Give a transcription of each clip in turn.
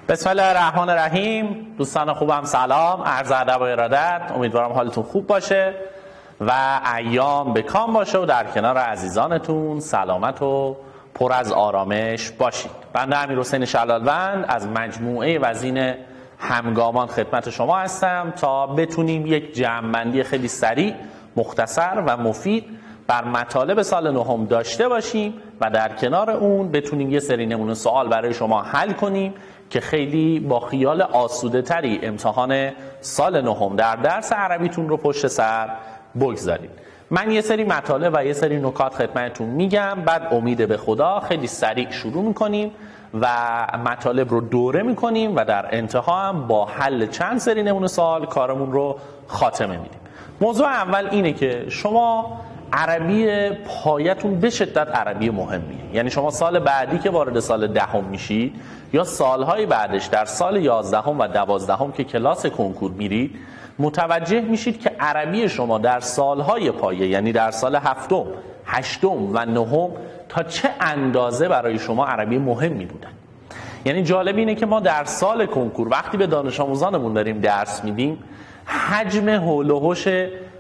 بسم الله الرحمن الرحیم. دوستان خوبم سلام، عرض ادب و ارادت. امیدوارم حالتون خوب باشه و ایام به کام باشه و در کنار عزیزانتون سلامت و پر از آرامش باشید. بنده امیرحسین شلالوند از مجموعه وزین همگامان خدمت شما هستم تا بتونیم یک جمع‌بندی خیلی سریع، مختصر و مفید بر مطالب سال نهم داشته باشیم و در کنار اون بتونیم یه سری نمونه سوال برای شما حل کنیم که خیلی با خیال آسوده تری امتحان سال نهم در درس عربیتون رو پشت سر بگذارید. من یه سری مطالب و یه سری نکات خدمتتون میگم، بعد امید به خدا خیلی سریع شروع میکنیم و مطالب رو دوره میکنیم و در انتها هم با حل چند سری نمونه سوال کارمون رو خاتمه میدیم. موضوع اول اینه که شما عربی پایتون به شدت عربی مهمیه. یعنی شما سال بعدی که وارد سال دهم میشید یا سالهای بعدش در سال 11 و 12 که کلاس کنکور میرید متوجه میشید که عربی شما در سالهای پایه، یعنی در سال هفتم، هشتم و نهم تا چه اندازه برای شما عربی مهمی بودن. یعنی جالب اینه که ما در سال کنکور وقتی به دانش آموزانمون داریم درس میدیم حجم هول و هوش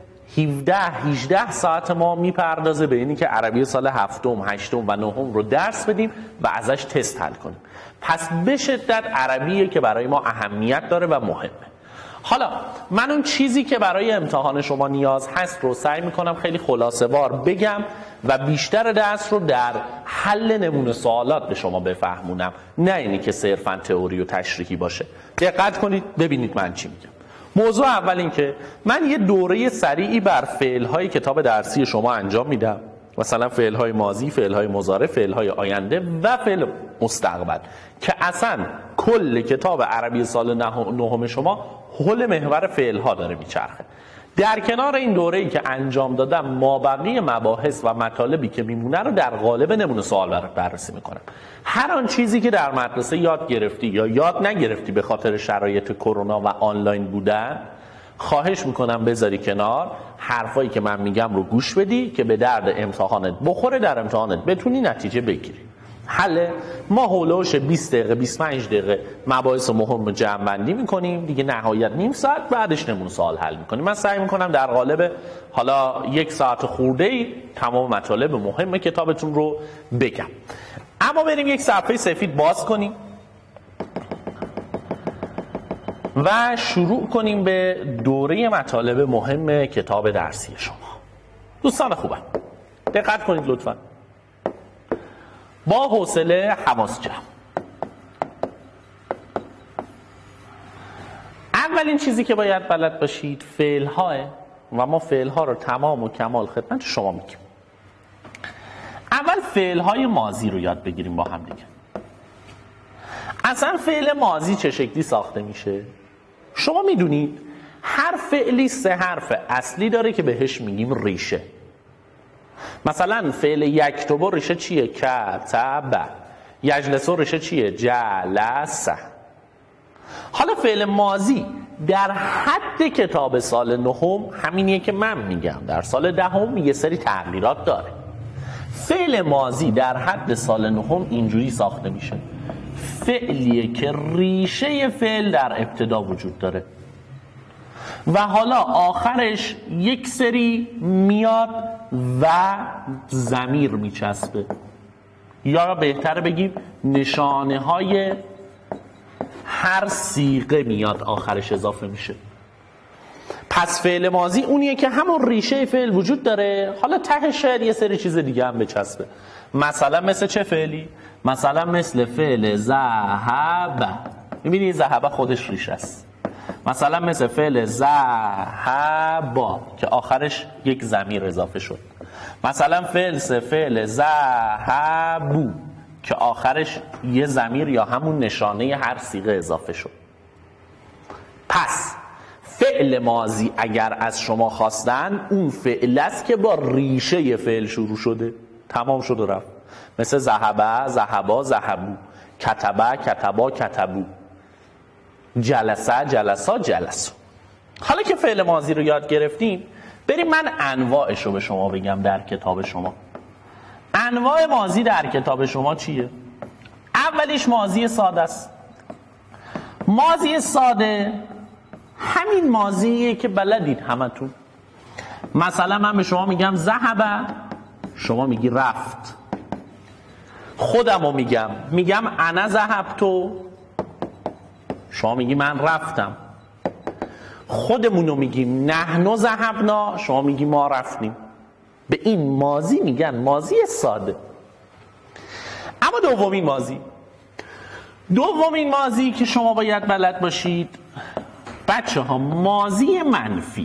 17-18 ساعت ما میپردازه به اینی که عربی سال هفتم، هشتم و نهم رو درس بدیم و ازش تست حل کنیم. پس به شدت عربیه که برای ما اهمیت داره و مهمه. حالا من اون چیزی که برای امتحان شما نیاز هست رو سعی میکنم خیلی خلاصه وار بگم و بیشتر درس رو در حل نمونه سوالات به شما بفهمونم، نه اینی که صرفاً تئوری و تشریحی باشه. دقت کنید ببینید من چی میگم. موضوع اول این که من یه دوره سریعی بر فعل‌های کتاب درسی شما انجام میدم، مثلا فعل‌های ماضی، فعل‌های مضارع، فعل‌های آینده و فعل مستقبل که اصلا کل کتاب عربی سال نهم شما حول محور فعل‌ها داره میچرخه. در کنار این دوره‌ای که انجام دادم مابقی مباحث و مطالبی که میمونه رو در قالب نمونه سوال برات بررسی میکنم. هر آن چیزی که در مدرسه یاد گرفتی یا یاد نگرفتی به خاطر شرایط کرونا و آنلاین بودن خواهش میکنم بذاری کنار، حرفایی که من میگم رو گوش بدی که به درد امتحانت بخوره، در امتحانت بتونی نتیجه بگیری. حل ما هولوش 20 دقیقه 25 دقیقه مباحث مهم رو جمع بندی میکنیم دیگه، نهایت نیم ساعت بعدش نمونه سوال حل میکنیم. من سعی میکنم در قالب حالا 1 ساعت خورده‌ای تمام مطالب مهم کتابتون رو بگم. اما بریم یک صفحه سفید باز کنیم و شروع کنیم به دوره مطالب مهم کتاب درسی شما. دوستان خوبم دقت کنید لطفاً، با حوصله، حواس جمع. اولین چیزی که باید بلد باشید فعل‌ها و ما فعل‌ها رو تمام و کمال خدمت شما میگیم. اول فعل‌های ماضی رو یاد بگیریم با هم دیگه. اصلا فعل ماضی چه شکلی ساخته میشه؟ شما میدونید هر فعلی 3 حرف اصلی داره که بهش میگیم ریشه. مثلا فعل یکتب ریشه چیه؟ کتب. یجلس ریشه چیه؟ جلس. حالا فعل ماضی در حد کتاب سال نهم همینیه که من میگم، در سال دهم یه سری تغییرات داره. فعل ماضی در حد سال نهم اینجوری ساخته میشه: فعلیه که ریشه فعل در ابتدا وجود داره و حالا آخرش یک سری میاد و ضمیر میچسبه، یا بهتر بگیم نشانه های هر صیغه میاد آخرش اضافه میشه. پس فعل ماضی اونیه که همون ریشه فعل وجود داره، حالا تهش شاید یه سری چیز دیگه هم بچسبه. مثلا مثل چه فعلی؟ مثلا مثل فعل ذهب. میبینی ذهب خودش ریشه است. مثلا مثل فعل ذهبا که آخرش یک ضمیر اضافه شد. مثلا فعل ذهبو که آخرش یه ضمیر یا همون نشانه هر صیغه اضافه شد. پس فعل ماضی اگر از شما خواستن اون فعل است که با ریشه فعل شروع شده، تمام شد و رفت. مثل ذهبه، ذهبا، ذهبو، کتبه، کتبا، کتبو، جلسه، جلسا، جلسو. حالا که فعل ماضی رو یاد گرفتیم بریم من انواعش رو به شما بگم در کتاب شما. انواع ماضی در کتاب شما چیه؟ اولیش ماضی ساده است. ماضی ساده همین ماضیه که بلدید همتون. مثلا من به شما میگم ذهب، شما میگی رفت. خودمو میگم انا ذهبتو، شما میگی من رفتم. خودمونو میگیم نحن ذهبنا، شما میگی ما رفتیم. به این ماضی میگن ماضی ساده. اما دومین ماضی که شما باید بلد باشید بچه ها، ماضی منفی.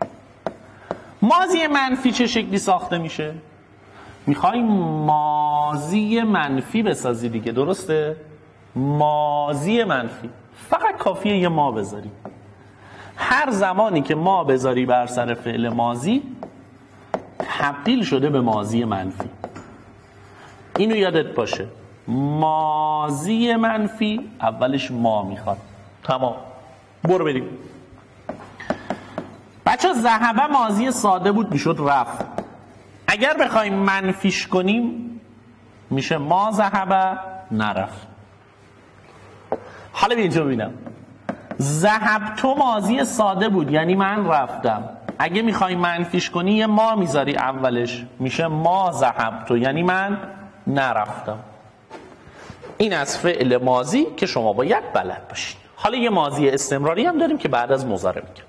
ماضی منفی چه شکلی ساخته میشه؟ میخوای ماضی منفی بسازی دیگه، درسته؟ ماضی منفی فقط کافیه یه ما بذاری. هر زمانی که ما بذاری بر سر فعل ماضی تبدیل شده به ماضی منفی. اینو یادت باشه، ماضی منفی اولش ما میخواد. تمام، برو بریم. بچه ذهب ماضی ساده بود، میشد رفت. اگر بخوایم منفیش کنیم میشه ما ذهب نرفت. حالا بیا اینجا ببینم، ذهب تو ماضی ساده بود یعنی من رفتم. اگه میخوای منفیش کنی یه ما میذاری اولش، میشه ما ذهب تو یعنی من نرفتم. این از فعل ماضی که شما باید بلد باشید. حالا یه ماضی استمراری هم داریم که بعد از مضارع میگم.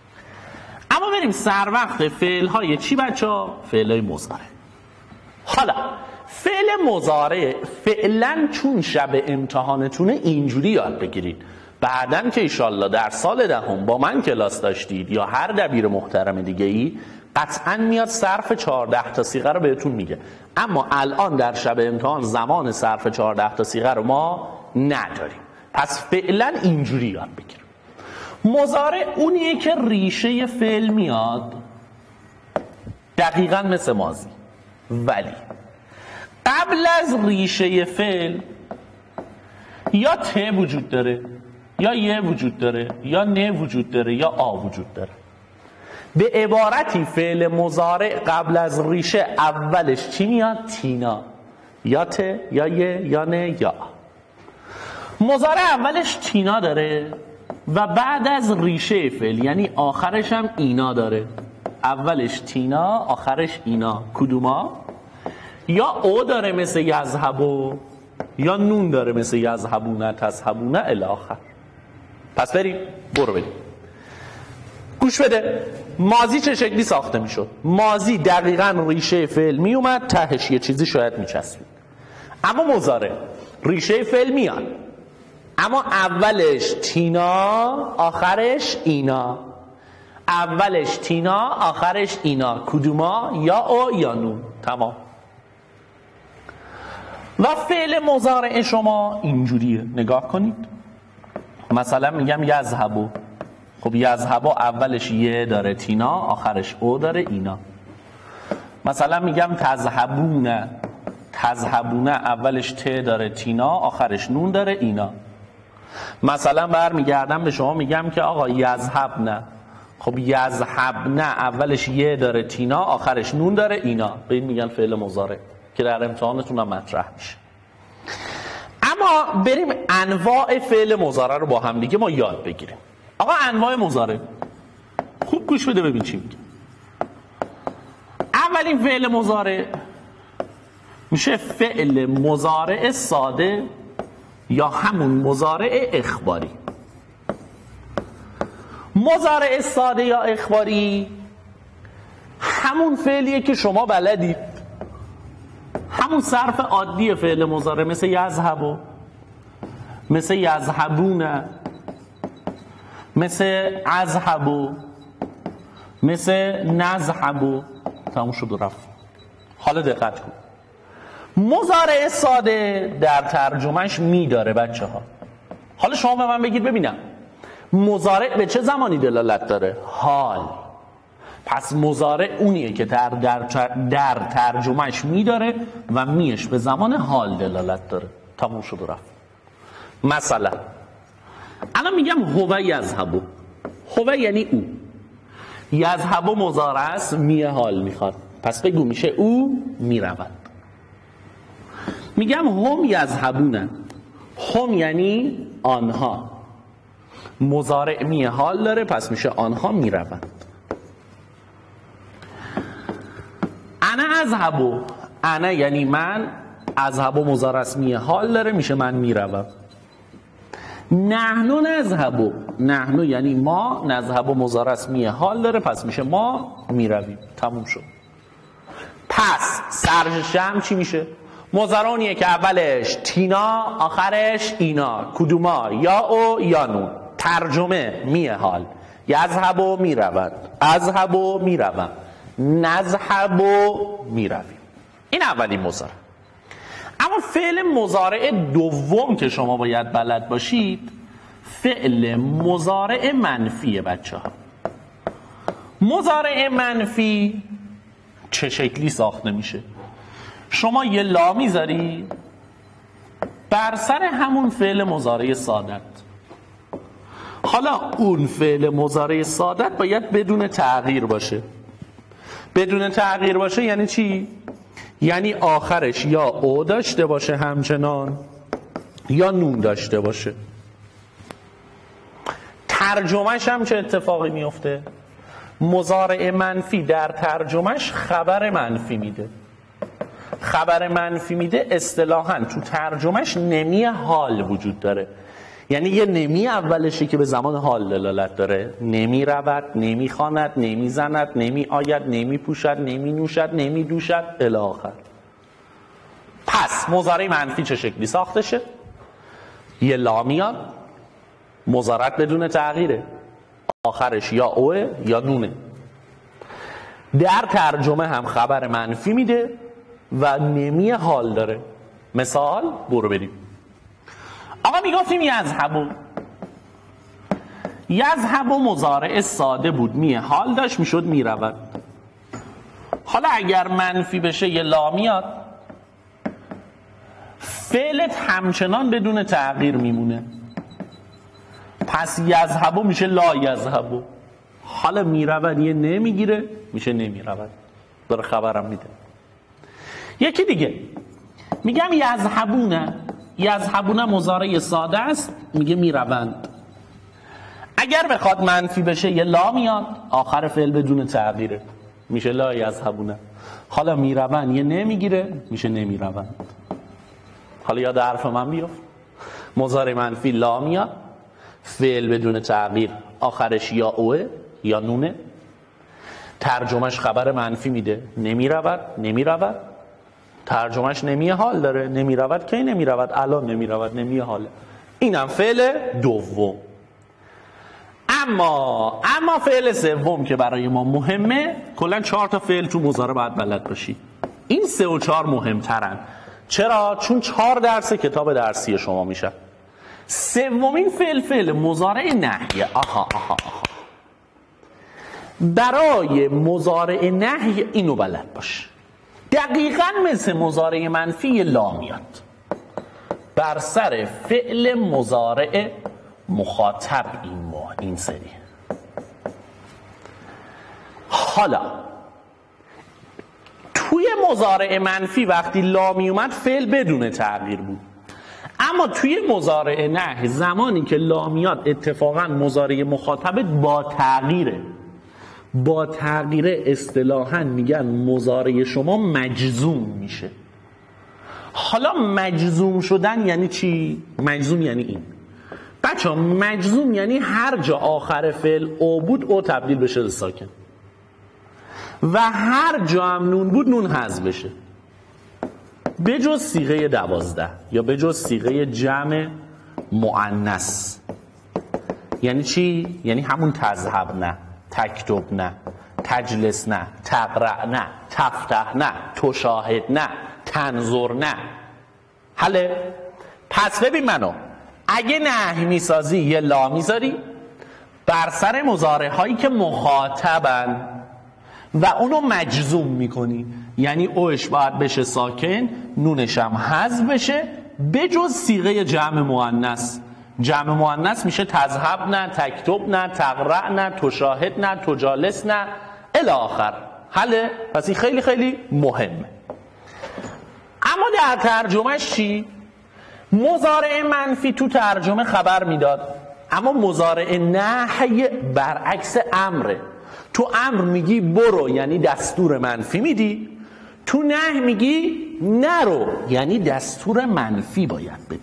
اما بریم سر وقت فعل های چی بچه ها؟ فعل های مضارع. حالا فعل مضارع فعلا چون شب امتحانتونه اینجوری یاد بگیرید، بعدن که ایشالله در سال دهم با من کلاس داشتید یا هر دبیر محترم دیگه ای قطعا میاد صرف 14 تا صیغه رو بهتون میگه. اما الان در شب امتحان زمان صرف 14 تا صیغه رو ما نداریم، پس فعلا اینجوری یاد بگیریم. مضارع اونیه که ریشه فعل میاد دقیقا مثل ماضی، ولی قبل از ریشه فعل یا ت وجود داره یا یه وجود داره یا نه وجود داره یا آ وجود داره. به عبارتی فعل مضارع قبل از ریشه اولش چی میاد؟ تینا، یا ت یا یه یا نه یا آ. مضارع اولش تینا داره و بعد از ریشه فعل یعنی آخرش هم اینا داره. اولش تینا آخرش اینا. کدوما؟ یا او داره مثل یذهبو یا نون داره مثل یذهبونه تذهبونه الی آخر. پس برو بریم گوش بده. ماضی چه شکلی ساخته میشد؟ ماضی دقیقاً ریشه فعل می اومد تهش یه چیزی شاید میچسبید. اما مضارع ریشه فعل میاد اما اولش تینا آخرش اینا. اولش تینا آخرش اینا. کدوما؟ یا او یا نون. تمام. و فعل مضارع شما اینجوریه، نگاه کنید. مثلا میگم یذهبو. خب یذهبو اولش یه داره تینا آخرش او داره اینا. مثلا میگم تذهبونه. تذهبونه اولش ت داره تینا آخرش نون داره اینا. مثلا برمیگردم به شما میگم که آقا یذهبنه. خب یذهبنه اولش یه داره تینا آخرش نون داره اینا. به این میگن فعل مضارع که در امتحانتون هم مطرح میشه. اما بریم انواع فعل مضارع رو با هم دیگه ما یاد بگیریم. آقا انواع مضارع خوب گوش بده ببین چی میگه. اولین فعل مضارع میشه فعل مضارع ساده یا همون مضارع اخباری. مضارع ساده یا اخباری همون فعلیه که شما بلدید، همون صرف عادی فعل مضارع، مثل یذهبو، مثل یذهبونه، مثل اذهبو، مثل نذهبو. تموم شد و رفت. حالا دقت کن، مضارع ساده در ترجمهش می داره بچه ها. حالا شما به من بگید ببینم مضارع به چه زمانی دلالت داره؟ حال. پس مضارع اونیه که در ترجمهش می داره و میش به زمان حال دلالت داره. تموم شد و رفت. مثلا الان میگم هو یذهبو. هو یعنی او. یذهبو مضارع است، می حال میخواد، پس بگو میشه او میرود. میگم هم یذهبونه. هم یعنی آنها. مضارع می حال داره، پس میشه آنها میروند. انا اذهب، انا یعنی من، اذهب مضارع اسمی حال داره، میشه من میروم. نحن نذهب، نحن یعنی ما، نذهب مضارع اسمی حال داره، پس میشه ما میرویم. تموم شد. پس سرش جمع چی میشه؟ مضارعونیه که اولش تینا، آخرش اینا. کدوما؟ یا او یا نون. ترجمه می حال. یذهب و میروند، اذهب و میروم، نذهب و میرویم. این اولین مضارع. اما فعل مضارع دوم که شما باید بلد باشید فعل مضارع منفیه بچه ها. مضارع منفی چه شکلی ساخته میشه؟ شما یه لا میذاری بر سر همون فعل مضارع سادت. حالا اون فعل مضارع سادت باید بدون تغییر باشه. بدون تغییر باشه یعنی چی؟ یعنی آخرش یا او داشته باشه همچنان یا نون داشته باشه. ترجمهش هم چه اتفاقی میفته؟ مضارع منفی در ترجمهش خبر منفی میده. خبر منفی میده اصطلاحاً تو ترجمهش نمی حال وجود داره. یعنی یه نمی اولشه که به زمان حال دلالت داره. نمی رود، نمی خواند، نمی زند، نمی آید، نمی پوشد، نمی نوشد، نمی دوشد الی آخر. پس مضارع منفی چه شکلی ساخته شه؟ یه لا میاد، مضارع بدون تغییره، آخرش یا اوه یا نونه. در ترجمه هم خبر منفی میده و نمی حال داره. مثال برو بریم. آقا میگفتیم یذهبو. یذهبو مضارع ساده بود، می حال داشت، میشد میرود. حالا اگر منفی بشه یه لا میاد، فعلت همچنان بدون تغییر میمونه. پس یذهبو میشه لا یذهبو. حالا میرود یه نمیگیره، میشه نمیرود. داره خبرم میده. یکی دیگه میگم یذهبونه. یذهبونه مضارع ساده است، میگه میروند. اگر بخواد منفی بشه یه لا میاد، آخر فعل بدون تغییره، میشه لا یذهبونه. حالا میروند یه نمیگیره، میشه نمیروند. حالا یاد حرف من بیفت. مضارع منفی لا میاد، فعل بدون تغییر، آخرش یا اوه یا نونه. ترجمهش خبر منفی میده، نمیرود، نمیرود. ترجمهش نمی حال داره. نمی رود کی نمی رود؟ الان نمی رود، نمی حاله. اینم فعل دوم. اما فعل سوم که برای ما مهمه، کلا 4 تا فعل تو مضارع باید بلد باشی. این 3 و 4 مهمترن. چرا؟ چون 4 درس کتاب درسی شما میشه. سومین فعل مضارع نهیه. آها. برای مضارع نهی اینو بلد باش. دقیقاً مثل مضارع منفی یه لا میاد بر سر فعل مضارع مخاطب. این سری. حالا توی مضارع منفی وقتی لا می اومد فعل بدون تغییر بود، اما توی مضارع نهی زمانی که لا میاد اتفاقاً مضارع مخاطبت با تغییره. با تغییر اصطلاحاً میگن مضارع شما مجزوم میشه. حالا مجزوم شدن یعنی چی؟ مجزوم یعنی این بچه ها، مجزوم یعنی هر جا آخر فعل او بود او تبدیل بشه به ساکن و هر جا هم نون بود نون حذف بشه، به جز صیغه 12 یا به جز صیغه جمع مؤنث. یعنی چی؟ یعنی همون تذهب نه، تکتب نه، تجلس نه، تقرأ نه، تفتح نه، تشاهد نه، تنظر نه. حله؟ پس ببین منو، اگه نهی میسازی یه لا میذاری بر سر مضارع هایی که مخاطبن و اونو مجزوم میکنی، یعنی اوش باید بشه ساکن، نونش هم حذف بشه، به جز صیغه جمع مؤنث. جمع مؤنث میشه تذهب نه، تکتب نه، تقرأ نه، تشاهد نه، تجالس نه الی آخر. حله؟ پس این خیلی خیلی مهمه. اما در ترجمهش چی؟ مضارع منفی تو ترجمه خبر میداد، اما مضارع نهی برعکس امره. تو امر میگی برو یعنی دستور منفی میدی، تو نهی میگی نرو یعنی دستور منفی باید بدی.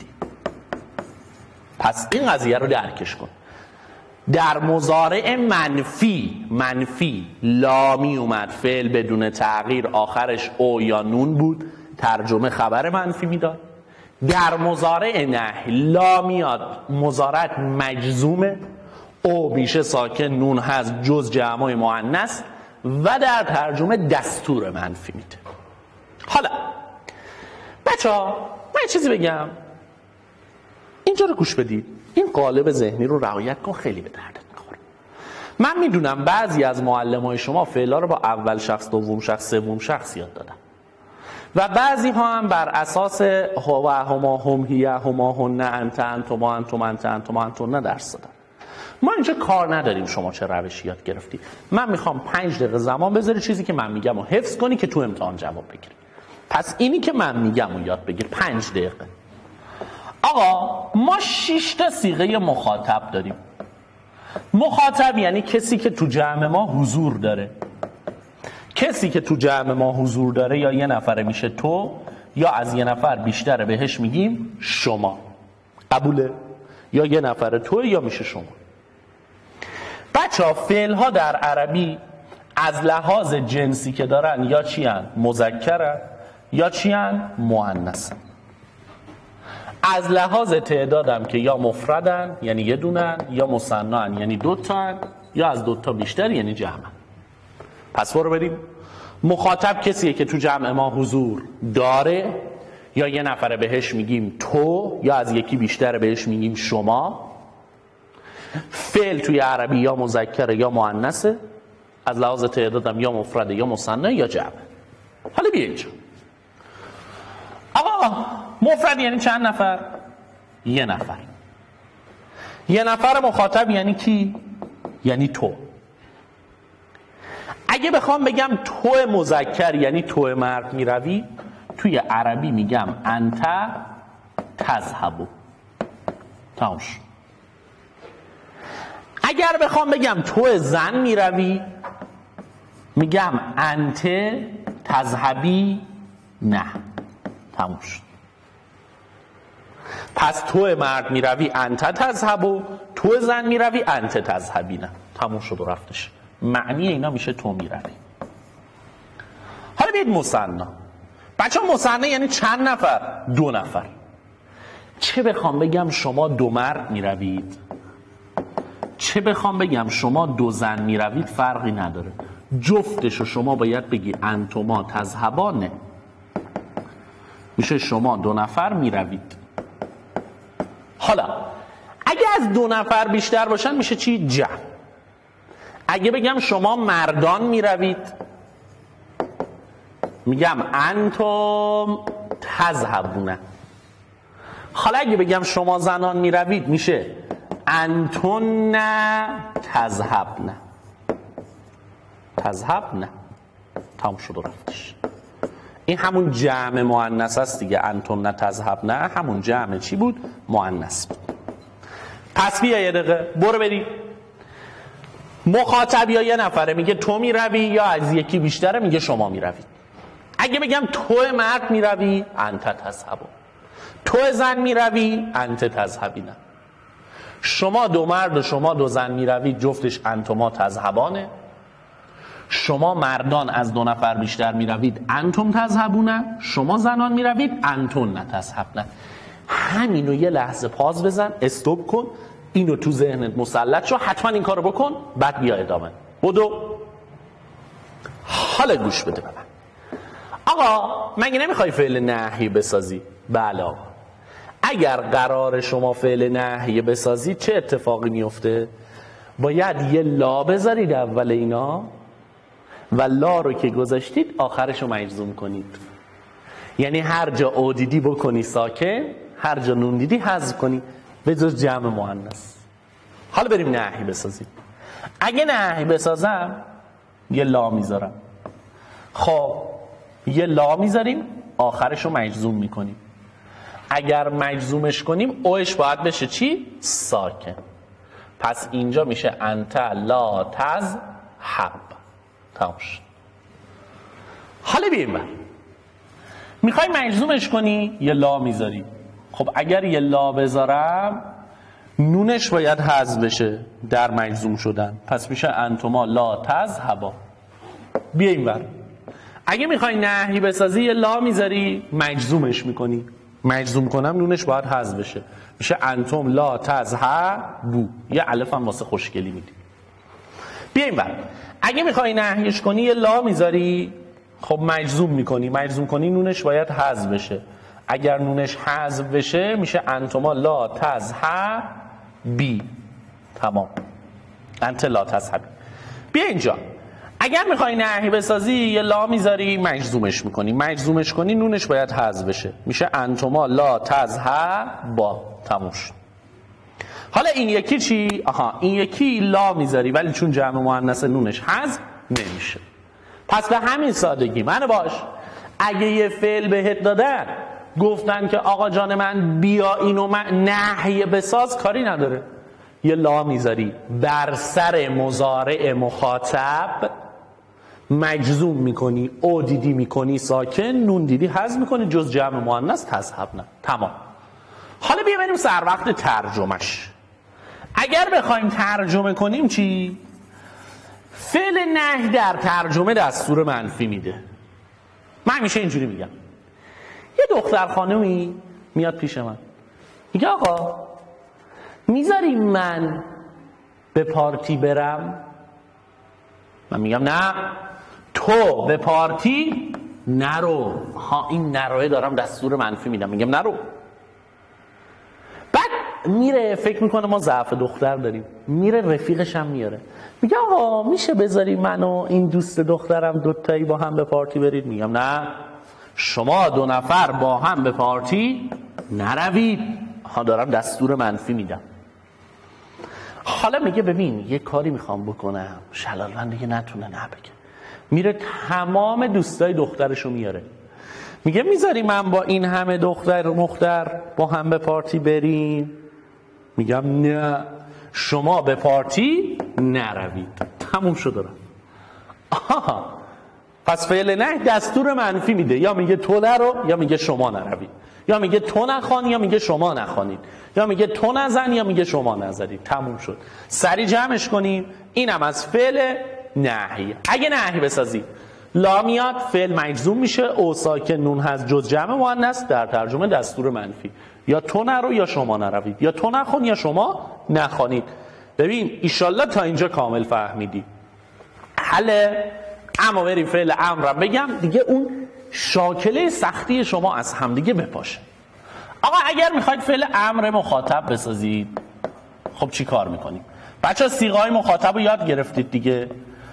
پس این قضیه رو درکش کن. در مضارع منفی لامی اومد، فعل بدون تغییر آخرش او یا نون بود، ترجمه خبر منفی میداد. در مضارع نهی لا میاد، مضارع مجزومه، او میشه ساکن، نون هست جز جمع مؤنث و در ترجمه دستور منفی میده. حالا بچه‌ها من یه چیزی بگم، اینجا رو گوش بدید، این قالب ذهنی رو رعایت کن، خیلی به دردت میخوره. من میدونم بعضی از معلمای شما فعلا رو با اول شخص، دوم شخص، سوم شخص یاد دادن و بعضی ها هم بر اساس هو هما هم هیه هما هن انت انتما انتم انت انتما انتن درس دادن. ما اینجا کار نداریم شما چه روشی یاد گرفتی. من میخوام 5 دقیقه زمان بذاری چیزی که من میگم رو حفظ کنی که تو امتحان جواب بگیری. پس اینی که من میگم رو یاد بگیر. 5 دقیقه. آقا ما 6 تا صیغه مخاطب داریم. مخاطب یعنی کسی که تو جمع ما حضور داره. کسی که تو جمع ما حضور داره یا یه نفره میشه تو، یا از یه نفر بیشتره بهش میگیم شما. قبوله؟ یا یه نفر تو یا میشه شما. بچه ها فعل ها در عربی از لحاظ جنسی که دارن یا چی هن؟ مذکرن یا چی هن؟ مؤنثن. از لحاظ تعدادم که یا مفردن یعنی یه دونن، یا مثنی‌ان یعنی دوتان، یا از دوتا بیشتر یعنی جمعن. پس برو بریم. مخاطب کسیه که تو جمع ما حضور داره، یا یه نفره بهش میگیم تو، یا از یکی بیشتر بهش میگیم شما. فعل توی عربی یا مذکره یا مؤنثه، از لحاظ تعدادم یا مفرده یا مثنی یا جمع. حالا بیا اینجا. آقا مفرد یعنی چند نفر؟ یه نفر. یه نفر مخاطب یعنی کی؟ یعنی تو. اگه بخوام بگم تو مذکر یعنی تو مرد میروی، توی عربی میگم انت تذهبو. تمام شد. اگر بخوام بگم تو زن میروی میگم انت تذهبی نه. تمام شد. پس تو مرد میروی انت تذهبو، تو زن میروی انت تذهبی نه. تمام شد و رفتش. معنی اینا میشه تو میروی. حالا بیاید مثنی. بچه ها مثنی یعنی چند نفر؟ 2 نفر. چه بخوام بگم شما 2 مرد میروید، چه بخوام بگم شما 2 زن میروید فرقی نداره. جفتشو شما باید بگی انتما تذهبانه. میشه شما 2 نفر میروید. حالا اگه از 2 نفر بیشتر باشن میشه چی؟ جمع. اگه بگم شما مردان میروید میگم انتم تذهبونه. حالا اگه بگم شما زنان میروید میشه انتن تذهبنه. تذهبنه. تمام شد و رفتش. این همون جمع مؤنث است دیگه. انتن تذهبنه همون جمع چی بود؟ مؤنث بود. پس بیا یه دقیقه برو بریم. مخاطب یا یه نفره میگه تو میروی، یا از یکی بیشتره میگه شما میروید. اگه بگم تو مرد میروی انت تذهبو، تو زن میروی انت تذهبینه. شما 2 مرد و شما 2 زن میروید جفتش انتما تذهبانه. شما مردان از 2 نفر بیشتر میروید انتم تذهبونه. شما زنان میروید انتن تذهبنه. همینو یه لحظه پاز بزن، استوب کن، اینو تو ذهنت مسلط شو، حتما این کارو بکن، بعد بیا ادامه. بدو. حالا گوش بده به من. آقا مگه نمیخوای فعل نهی بسازی؟ بله آقا. اگر قرار شما فعل نهی بسازی چه اتفاقی میفته؟ باید یه لا بذارید اول اینا و لا رو که گذاشتید آخرش رو مجزوم کنید. یعنی هر جا او دیدی بکنی ساکن، هر جا نون دیدی حذف کنی، به جز جمع مؤنث. حالا بریم نهی بسازیم. اگه نهی بسازم یه لا میذارم. خب یه لا میذاریم آخرش رو مجزوم میکنیم. اگر مجزومش کنیم اوش باید بشه چی؟ ساکن. پس اینجا میشه انت لا تذهب. تمام شد. حالا بیایم بر میخوای مجزومش کنی یه لا میذاری. خب اگر یه لا بذارم نونش باید حذف بشه در مجزوم شدن، پس میشه انتما لا تذهبا. بیایم بر اگه میخوای نهی بسازی یه لا میذاری مجزومش میکنی، مجزوم کنم نونش باید حذف بشه، میشه انتم لا تذهبو. یه الف هم واسه خوشگلی میدی. بیایم بر اگه میخوای نهیش کنی یه لا میذاری، خب مجزوم میکنی، مجزوم کنی نونش باید حذف بشه، اگر نونش حذف بشه میشه انتما لا تذهبی. تمام، انت لا تذهبی. بیا اینجا اگر میخوای نهی بسازی یه لا میذاری مجزومش میکنی، مجزومش کنی نونش باید حذف بشه، میشه انتما لا تذهبا. تموم شد. حالا این یکی چی؟ این یکی لا میذاری ولی چون جمع مؤنث نونش حذف نمیشه. پس به همین سادگی من باش اگه یه فعل بهت دادن گفتن که آقا جان من بیا اینو نهی بساز، کاری نداره، یه لا میذاری بر سر مضارع مخاطب، مجزوم میکنی، او دیدی میکنی ساکن، نون دیدی حذف میکنی، جز جمع مؤنث تذهب نه. تمام. حالا بیا بریم سر وقت ترجمهش. اگر بخوایم ترجمه کنیم چی؟ فعل نهی در ترجمه دستور منفی میده. من همیشه اینجوری میگم، یه دختر خانومی میاد پیش من میگه آقا میذاری من به پارتی برم؟ من میگم نه، تو به پارتی نرو. این نروه دارم دستور منفی میدم، میگم نرو. بعد میره فکر میکنه ما ضعف دختر داریم، میره رفیقش هم میاره میگه آقا میشه بذاری من و این دوست دخترم دوتایی با هم به پارتی برید؟ میگم نه، شما دو نفر با هم به پارتی نروید. دارم دستور منفی میدم. حالا میگه ببین یه کاری میخوام بکنم، شلال من دیگه نتونه نبگه. میره تمام دوستای دخترشو میاره، میگه میذاری من با این همه دختر مختر با هم به پارتی بریم؟ میگم نه، شما به پارتی نروید. تموم شد. دارم پس فعل نه دستور منفی میده، یا میگه تو نرو یا میگه شما نروید، یا میگه تو نخوان یا میگه شما نخوانید، یا میگه تو نزن یا میگه شما نزنید. تموم شد. سریع جمعش کنیم. اینم از فعل نهی. اگه نهی بسازی لا میاد، فعل مجزوم میشه، او ساکن نون هست جز جمع مؤنث، در ترجمه دستور منفی، یا تو نرو یا شما نروید، یا تو نخوان یا شما نخوانید. ببین ایشالله تا اینجا کامل فهمیدی. حله. اما بریم فعل امر بگم دیگه، اون شاکله سختی شما از همدیگه بپاشه. آقا اگر میخواید فعل امر مخاطب بسازید، خب چی کار میکنیم؟ بچه صیغه های مخاطب رو یاد گرفتید دیگه.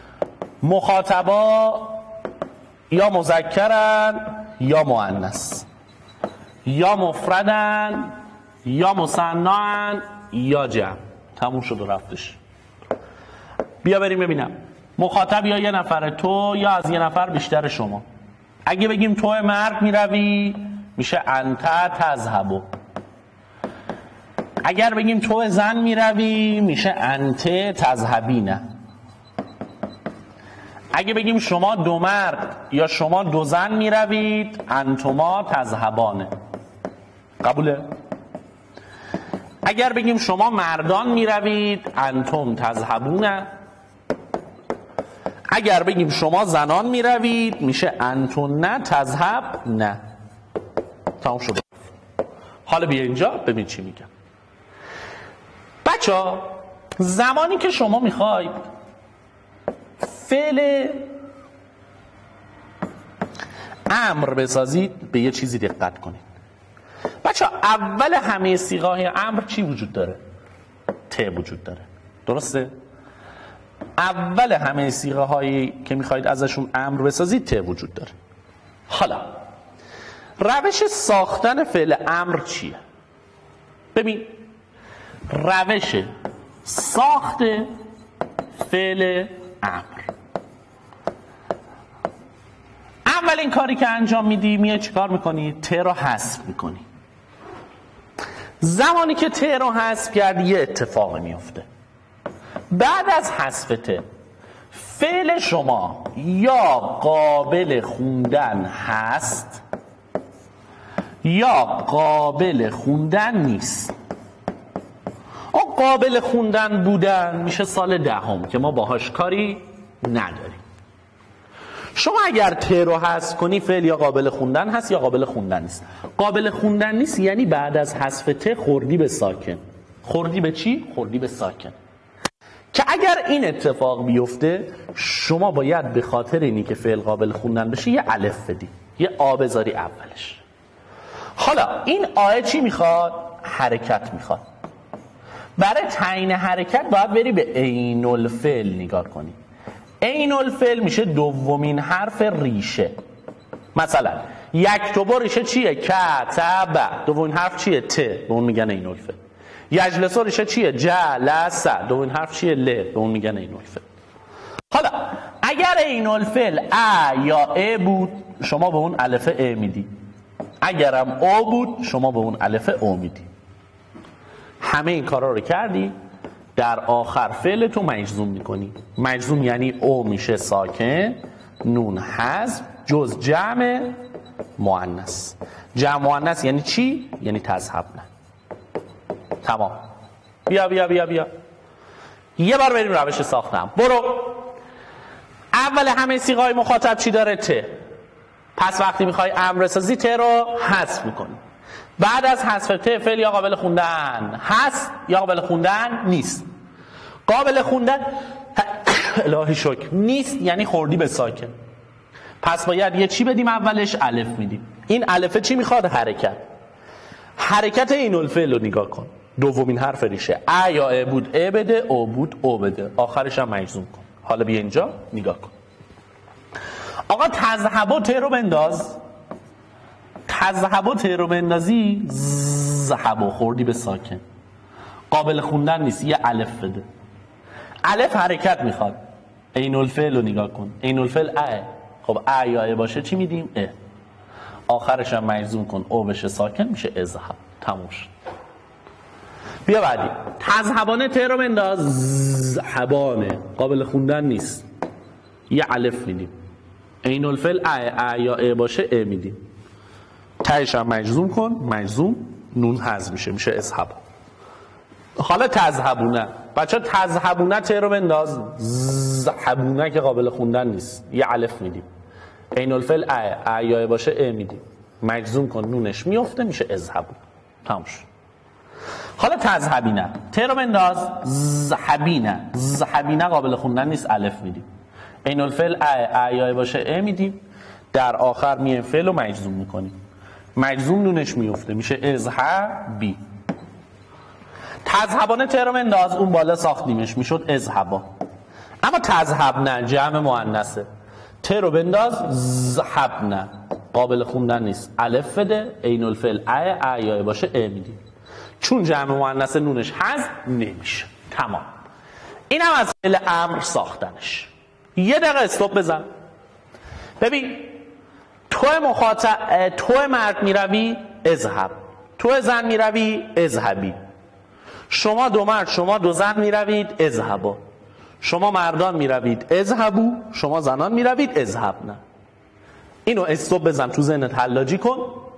مخاطبا یا مذکرن یا مؤنث، یا مفردن یا مثنان یا جمع. تموم شد و رفتش. بیا بریم ببینم. مخاطب یا یه نفر تو یا از یه نفر بیشتر شما. اگه بگیم تو مرد میروی میشه انت تذهبو. اگر بگیم تو زن میروی میشه انت تذهبینه. اگه بگیم شما دو مرد یا شما دو زن میروید انتما تذهبانه. قبوله؟ اگر بگیم شما مردان میروید انتم تذهبونه. اگر بگیم شما زنان میروید میشه انتون نه تذهب نه. تمام شده. حالا بیا اینجا ببین چی میگم. بچه‌ها زمانی که شما میخواید فعل امر بسازید به یه چیزی دقت کنید. بچه‌ها اول همه صیغه‌های امر چی وجود داره؟ ت وجود داره. درسته؟ اول همه صیغه هایی که میخواید ازشون امر بسازید ت وجود داره. حالا روش ساختن فعل امر چیه؟ ببین روش ساخت فعل امر، اولین کاری که انجام میدی میای چیکار میکنی؟ ت رو حذف میکنی. زمانی که ت رو حذف کردی یه اتفاقی میفته. بعد از حذف ت فعل شما یا قابل خوندن هست یا قابل خوندن نیست. قابل خوندن بودن میشه سال دهم که ما باهاش کاری نداریم. شما اگر ت رو حذف کنی فعل یا قابل خوندن هست یا قابل خوندن نیست. قابل خوندن نیست یعنی بعد از حذف ت خوردی به ساکن. خوردی به چی؟ خوردی به ساکن. که اگر این اتفاق بیفته شما باید به خاطر اینی که فعل قابل خوندن بشه یه الف بدی، یه آ بذاری اولش. حالا این آ چی میخواد؟ حرکت میخواد. برای تعیین حرکت باید بری به عین الفعل نگاه کنی. عین الفعل میشه دومین حرف ریشه. مثلا یکتب ریشه چیه؟ کتب. دومین حرف چیه؟ ت. به اون میگن عین الفعل. یجلس ریشه چیه؟ جلس. دومین حرف چیه؟ ل. به اون میگن عین الفعل. حالا اگر عین الفعل ا یا ا بود شما به اون الف ا میدی. اگرم او بود شما به اون الف او میدی. همه این کارا رو کردی، در آخر فعل تو مجزوم میکنی. مجزوم یعنی او میشه ساکن، نون حذف، جز جمع مؤنث. جمع مؤنث یعنی چی؟ یعنی تذهبن. تمام. بیا بیا بیا بیا یه بار بریم روش ساختم. برو. اول همه صیغه‌های مخاطب چی داره؟ ت. پس وقتی میخوای امر سازی ت رو حذف میکنی. بعد از حذف ت فعل یا قابل خوندن هست یا قابل خوندن نیست. قابل خوندن الهی شکر نیست یعنی خوردی به ساکن. پس باید یه چی بدیم اولش؟ الف میدیم. این الف چی میخواد؟ حرکت. حرکت عین الفعل رو نگاه کن. دومین حرف ریشه ا یا ا بود ا بده، او بود او بده، آخرش هم مجزوم کن. حالا بیا اینجا نگاه کن. آقا تذهب ت رو بنداز. تذهب ت رو بندازی ذهب خوردی به ساکن. قابل خوندن نیست یه الف بده. الف حرکت میخواد. عین الفعل رو نگاه کن. عین الفعل ا. خب ا یا ا باشه چی میدیم؟ ا. آخرش هم مجزوم کن او بشه ساکن میشه اذهب. تموم شد. بیا بعدی. تذهبانه ت رو بنداز. ذهبانه قابل خوندن نیست یه الف میدیم. عین الفعل ا یا ا باشه ا میدیم. تهش هم مجزوم کن. مجزوم نون حذف میشه اذهب. حالا تذهبونه بچه تذهبونه ت رو بنداز. ذهبونه که قابل خوندن نیست یه الف میدیم. عین الفعل ا یا ا باشه ا میدیم. مجزوم کن نونش میفته میشه اذهب. تموم شد. حالا تذهبینه ت رو بنداز. ذهبینه. ذهبینه قابل خوندن نیست الف میدیم. عین الفعل ا یا ا باشه ا میدیم. در آخر میایم فعل رو مجزوم میکنیم. مجزوم نونش میفته میشه اذهبی. تذهبانه ت رو بنداز. اون بالا ساختیمش میشد اذهبا. اما تذهبنه جمع مؤنثه. ت رو بنداز. ذهبنه قابل خوندن نیست الف بده. عین الفعل ا یا ا باشه ا میدیم. چون جمع مؤنث نونش حذف نمیشه. تمام. اینم از فعل امر ساختنش. یه دقیقه استاپ بزن. ببین تو مخاطب تو مرد میروی اذهب، تو زن میروی اذهبی. شما دو مرد شما دو زن میروید اذهبا. شما مردان میروید اذهبو، شما زنان میروید اذهبنا. اینو استاپ بزن تو ذهنت حلاجی کن.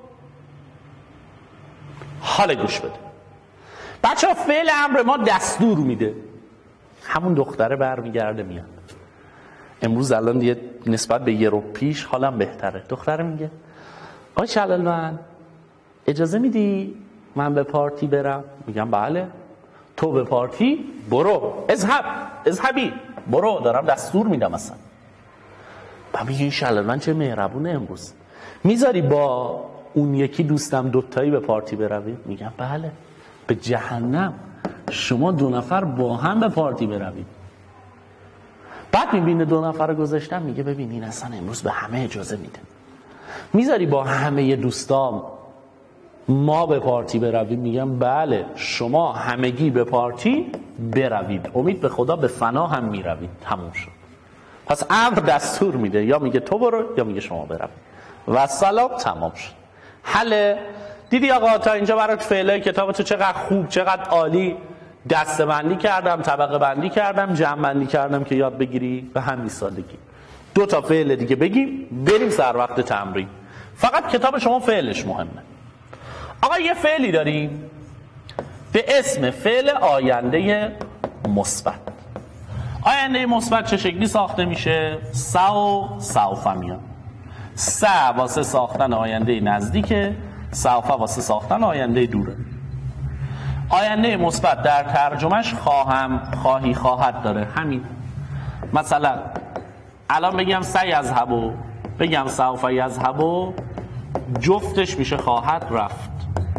حال گوش بده. بچه ها فعل امر ما دستور میده. همون دختره برمیگرده میاد. امروز الان دیگه نسبت به یه رو پیش حالم بهتره. دختره میگه آقای شلالوان اجازه میدی من به پارتی برم؟ میگم بله. تو به پارتی؟ برو. اذهبی برو، دارم دستور میدم اصلا. من میگه این شلالوان چه مهربونه امروز. میذاری با اون یکی دوستم دوتایی به پارتی برویم؟ میگم بله. به جهنم شما دو نفر با هم به پارتی بروید. بعد میبینه دو نفر رو گذاشتم میگه ببین این اصلا امروز به همه اجازه میده. میذاری با همه دوستام ما به پارتی برویم؟ میگم بله شما همگی به پارتی بروید. امید به خدا به فنا هم میروید. تموم شد. پس امر دستور میده، یا میگه تو برو یا میگه شما بروید و سلام. تمام شد. حل. دیدی آقا تا اینجا برات فعلای کتاب تو چقدر خوب چقدر عالی دسته بندی کردم، طبقه بندی کردم، جمع بندی کردم که یاد بگیری به همین سادگی. 2 تا فعل دیگه بگیم بریم سر وقت تمرین. فقط کتاب شما فعلش مهمه. آقا یه فعلی داریم به اسم فعل آینده مثبت. آینده مثبت چه شکلی ساخته میشه؟ سا و سوف میاد. سا واسه ساختن آینده نزدیکه، سوف واسه ساختن آینده دوره. آینده مثبت در ترجمهش خواهم، خواهی، خواهد داره. همین. مثلا الان بگم سیذهب، بگم سوف یذهب، جفتش میشه خواهد رفت.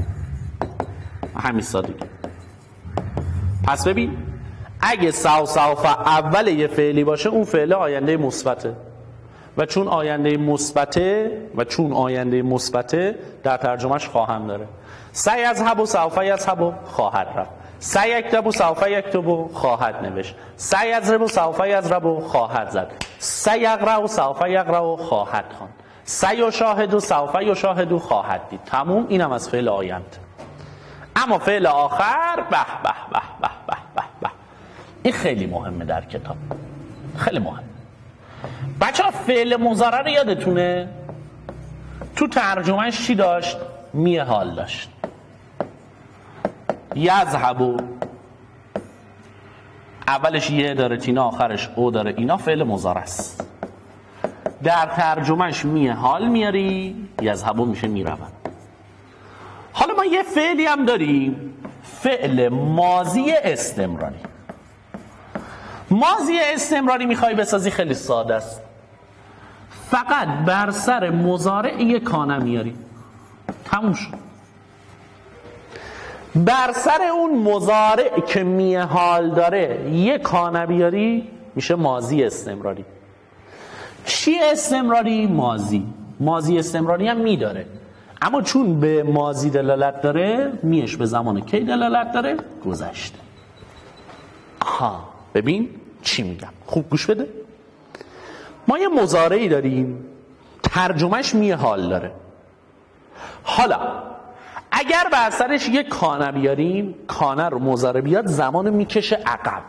همین سادگی. پس ببین اگه سوف اول یه فعلی باشه اون فعل آینده مثبته و چون آینده مثبته در ترجمهش خواهم داره. سیذهب و سوف یذهب خواهد رفت. سیکتب و سوف یکتب خواهد نوشت. سیضرب و سوف یضرب خواهد زد. سیقرأ و سوف یقرأ خواهد خواند. سیشاهد و سوف یشاهد خواهد دید. تموم. اینم از فعل آینده. اما فعل آخر به به به به به به به، این خیلی مهمه در کتاب، خیلی مهم. بچه‌ها فعل مضارع رو یادتونه تو ترجمهش چی داشت؟ میه حال داشت. یذهب اولش یه داره، تینا آخرش او داره، اینا فعل مضارع است. در ترجمهش میه حال میاری، یذهب میشه میرود. حالا ما یه فعلی هم داریم، فعل ماضی استمراری. ماضی استمراری میخوای بسازی خیلی ساده است، فقط بر سر مضارع یه کانه میاری، تموم شد. بر سر اون مضارع که میه حال داره یه کانه بیاری میشه ماضی استمراری. چی استمراری؟ ماضی استمراری هم میداره، اما چون به ماضی دلالت داره میش به زمان کی دلالت داره؟ گذشته. ببین چی میگم، خوب گوش بده. ما یه مضارعی داریم ترجمهش میه حال داره. حالا اگر بر سرش یه کانه بیاریم، کانه رو مضارع بیاد زمان میکشه عقب.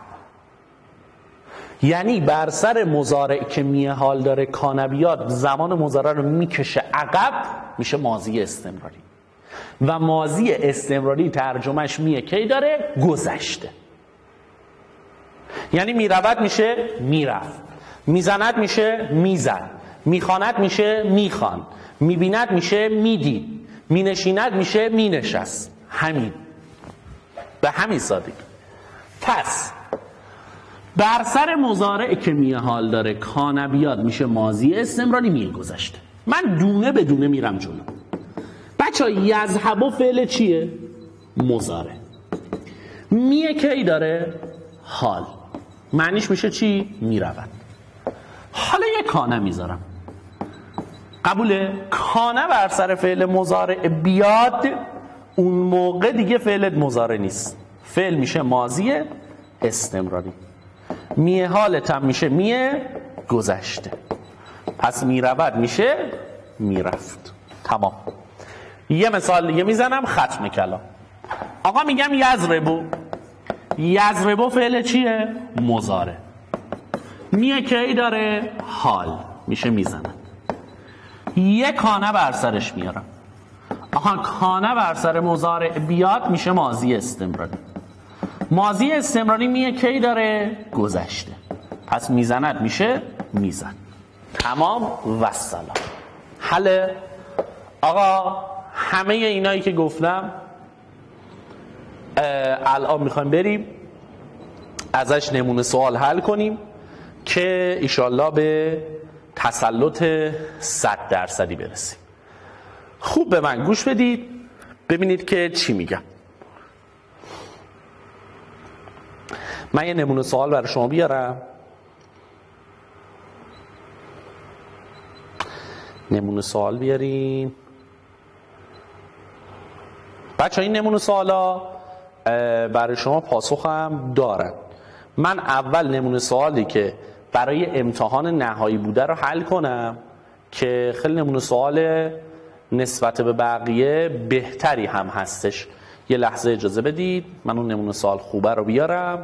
یعنی بر سر مضارع که میه حال داره کانه بیاد زمان مضارع رو میکشه عقب، میشه ماضی استمراری. و ماضی استمراری ترجمهش میه کی داره؟ گذشته. یعنی میرود میشه میرفت، میزند میشه میزد، میخواند میشه میخواند، میبیند میشه میدید، مینشیند میشه مینشست. همین، به همین سادگی. پس بر سر مضارع که میه حال داره کانه بیاد میشه ماضی استمراری میه گذشته. من دونه به دونه میرم جلو. بچه یذهب فعل چیه؟ مضارع. میه کی داره؟ حال. معنیش میشه چی؟ میرود. حالا یه کانه میذارم، قبوله؟ کانه بر سر فعل مضارع بیاد اون موقع دیگه فعل مضارع نیست، فعل میشه ماضی استمراری. میه حالت هم میشه میه گذشته. پس میرود میشه میرفت. تمام. یه مثال دیگه میزنم ختم کلام. آقا میگم یضربو. یضربو فعل چیه؟ مضارع. میه کی داره؟ حال. میشه میزنم. یه کانه بر سرش میارم. آها کانه بر سر مضارع بیاد میشه ماضی استمراری. ماضی استمراری میه کی داره؟ گذشته. پس میزند میشه میزن. تمام و سلام. حل. آقا همه اینایی که گفتم الان میخوایم بریم ازش نمونه سوال حل کنیم که ایشالله به تسلط 100% برسیم. خوب به من گوش بدید ببینید که چی میگم. من یه نمونه سوال برای شما بیارم. نمونه سوال بیاریم. بچه این نمونه سوالا برای شما پاسخ هم دارن. من اول نمونه سوالی که برای امتحان نهایی بوده رو حل کنم که خیلی نمونه سوال نسبت به بقیه بهتری هم هستش یه لحظه اجازه بدید من اون نمونه سوال خوبه رو بیارم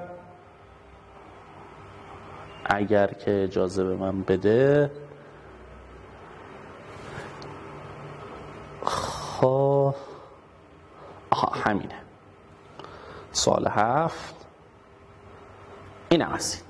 اگر که اجازه به من بده. خب همینه، سوال 7 این هم هستید.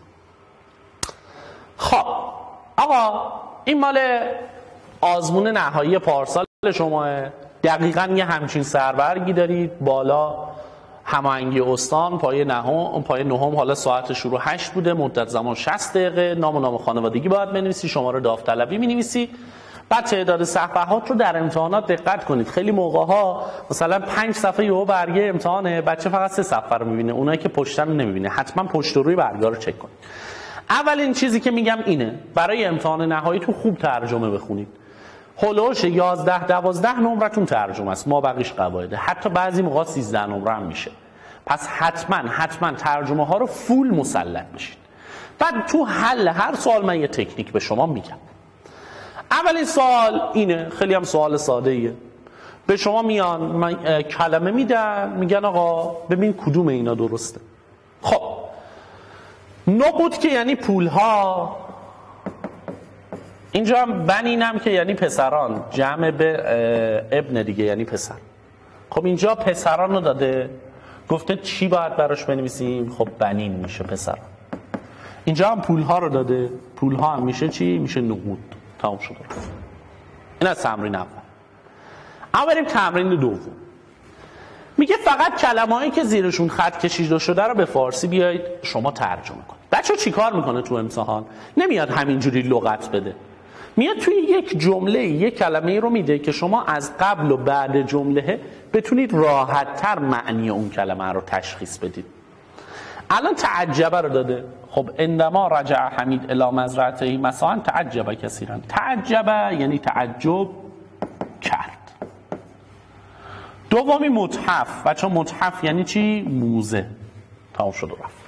خب آقا این مال آزمون نهایی پارسال شما، دقیقاً یه همچین سربرگی دارید بالا، هماهنگی استان، پایه نهم، حالا ساعت شروع 8 بوده، مدت زمان 60 دقیقه، نام و نام خانوادگی باید بنویسی، شماره داوطلبی می‌نویسی، بعد تعداد صفحات رو در امتحانات دقت کنید. خیلی موقع‌ها مثلا 5 صفحه یهو برگه امتحانه، بچه فقط 3 صفحه رو می‌بینه، اونایی که پشتن رو نمی‌بینه. حتما پشت و روی برگه رو چک کنید. اولین چیزی که میگم اینه، برای امتحان نهایی تو خوب ترجمه بخونید. هولوش 11-12 نمرتون ترجمه است، ما بقیش قواعده، حتی بعضی موقع 13 نمره هم میشه. پس حتما ترجمه ها رو فول مسلط بشید. بعد تو حل هر سوال من یه تکنیک به شما میگم. اولین سوال اینه، خیلی هم سوال ساده ایه. به شما میان من کلمه میدن، میگن آقا ببین کدوم اینا درسته. خب نقود که یعنی پول ها، اینجا هم بنینم که یعنی پسران، جمع به ابن دیگه یعنی پسر. خب اینجا پسران رو داده، گفته چی باید براش بنویسیم؟ خب بنین میشه پسران. اینجا هم پول ها رو داده، پول ها هم میشه چی؟ میشه نقود. تمام شد. این از تمرین اول. اما بریم تمرین دوم. میگه فقط کلمه‌هایی که زیرشون خط کشیده شده رو به فارسی بیایید شما ترجمه کنید. بچه چی کار میکنه تو امتحان؟ نمیاد همینجوری لغت بده، میاد توی یک جمله یک کلمه رو میده که شما از قبل و بعد جمله بتونید راحت‌تر معنی اون کلمه رو تشخیص بدید. الان تعجبه رو داده. خب عندما رجع حمید الی مزرعته مثلا تعجبه کثیرا. تعجبه یعنی تعجب کرد. دومی متحف. بچه متحف یعنی چی؟ موزه. تمام شد و رفت.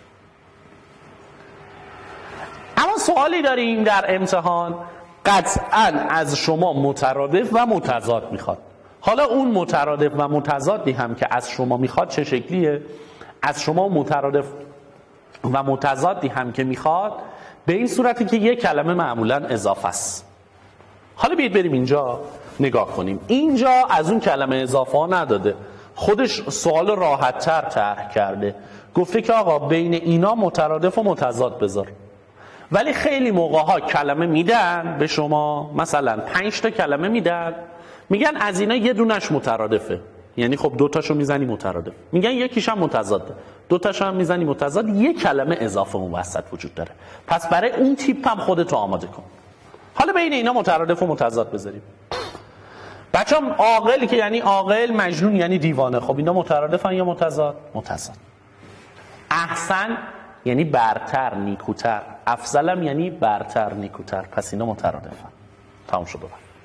اما سوالی داریم در امتحان، قطعاً از شما مترادف و متضاد میخواد. حالا اون مترادف و متضادی هم که از شما میخواد چه شکلیه؟ از شما مترادف و متضادی هم که میخواد به این صورتی که یک کلمه معمولاً اضافه است. حالا بیایید بریم اینجا نگاه کنیم. اینجا از اون کلمه اضافه ها نداده، خودش سوال راحت تر طرح کرده، گفته که آقا بین اینا مترادف و متضاد بذار. ولی خیلی موقع ها کلمه میدن به شما، مثلا 5 تا کلمه میدن، میگن از اینا یه دونش مترادفه، یعنی خب 2 تاشو میزنی مترادف، میگن یکیش هم متضاده، 2 تاشو هم میزنی متضاد، یه کلمه اضافه اون وسط وجود داره. پس برای اون تیپ هم خودتو آماده کن. حالا بین اینا مترادف و متضاد بذاریم. بچه‌م عاقل که یعنی عاقل، مجنون یعنی دیوانه. خب اینا مترادفن یا متضاد؟ متضاد. احسن یعنی برتر، نیکوتر. افضلم یعنی برتر، نیکوتر. پس اینا مترادفن. تمام شد.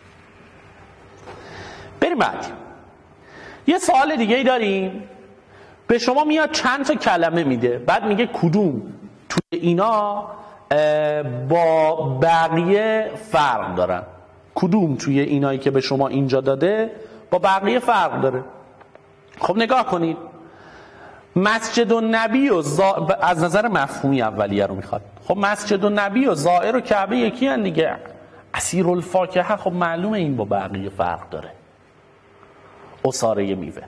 بریم بعد. یه سوال دیگه ای داریم. به شما میاد چند تا کلمه میده، بعد میگه کدوم توی اینا با بقیه فرق دارن. کدوم توی اینایی که به شما اینجا داده با بقیه فرق داره. خب نگاه کنید. مسجد النبی و از نظر مفهومی اولیه رو میخواد. خب مسجد النبی و زائر و کعبه یکی هن دیگه. عصیر الفاکهه خب معلومه این با بقیه فرق داره. عصاره میوه.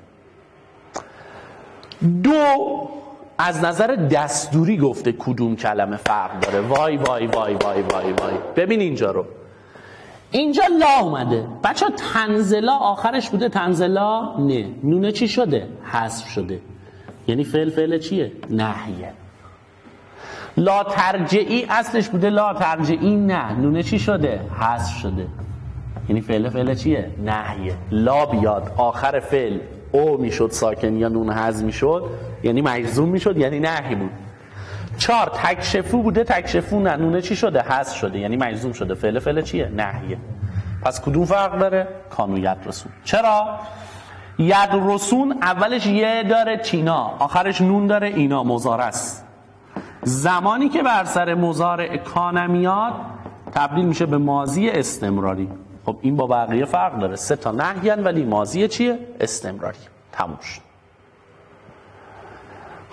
2 از نظر دستوری گفته کدوم کلمه فرق داره. وای وای وای وای وای وای. ببین اینجا رو. اینجا لا اومده. بچه تنزلا آخرش بوده تنزلا؟ نه. نونه چی شده؟ حذف شده. یعنی فعل چیه؟ نهیه. لا ترجعی اصلش بوده لا ترجعی، نه. نونه چی شده؟ حذف شده. یعنی فعل چیه؟ نهیه. لا بیاد آخر فعل او میشد ساکن یا نون حذف میشد، یعنی مجزوم میشد، یعنی نهی بود. 4 تکشفو بوده تکشفو، نه. نونه چی شده؟ حذف شده، یعنی مجزوم شده. فعل چیه؟ نهیه. پس کدوم فرق داره؟ کانو ید رسون. چرا؟ ید رسون اولش یه داره تینا، آخرش نون داره اینا، مضارع است. زمانی که بر سر مضارع کان میاد تبدیل میشه به ماضی استمراری. خب این با بقیه فرق داره. 3 تا نهیان ولی ماضی چیه؟ استمراری. تموم شد.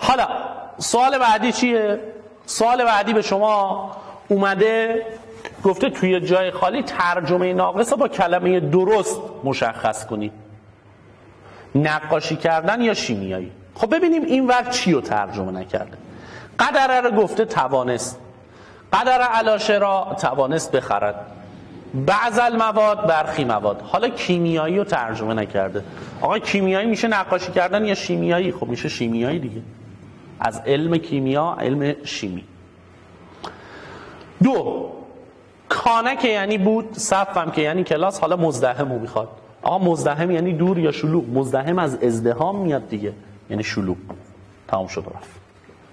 حالا سوال بعدی چیه؟ سوال بعدی به شما اومده گفته توی جای خالی ترجمه ناقص با کلمه درست مشخص کنید. نقاشی کردن یا شیمیایی. خب ببینیم این ور چی رو ترجمه نکرده. قدره رو گفته توانست. قدر علاشه را توانست بخرد. بعض المواد برخی مواد. حالا کیمیایی رو ترجمه نکرده. آقا کیمیایی میشه نقاشی کردن یا شیمیایی؟ خب میشه شیمیایی دیگه. از علم کیمیا علم شیمی. 2 کانه که یعنی بود، صفم که یعنی کلاس، حالا مزدحمو میخواد. آقا مزدحم یعنی دور یا شلوغ؟ مزدحم از ازدحام میاد دیگه، یعنی شلوغ. تمام شد و رفت.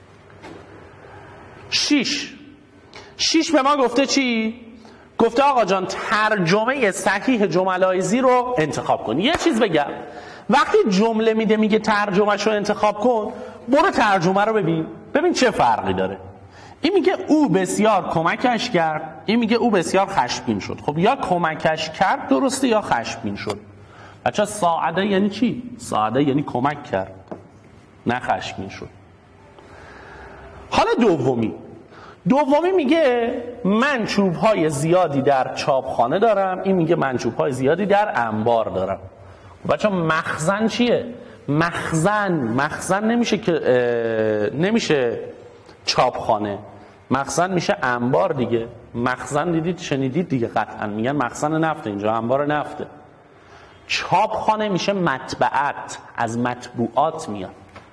6 به ما گفته چی؟ گفته آقا جان ترجمه صحیح جملایزی رو انتخاب کن. یه چیز بگم، وقتی جمله میگه ترجمهش رو انتخاب کن، برو ترجمه رو ببین چه فرقی داره. این میگه او بسیار کمکش کرد، این میگه او بسیار خشمگین شد. خب یا کمکش کرد درسته یا خشمگین شد. بچه ساعده یعنی چی؟ ساعده یعنی کمک کرد، نه خشمگین شد. حالا دومی میگه من چوب‌های زیادی در چاپخانه دارم، این میگه من چوب‌های زیادی در انبار دارم. بچه مخزن چیه؟ مخزن نمیشه که نمیشه چاپخانه، مخزن میشه انبار دیگه. مخزن دیدید شنیدید دیگه، قطعا میگن مخزن نفته، اینجا انبار نفته. چاپخانه میشه مطبعت، از مطبوعات میاد.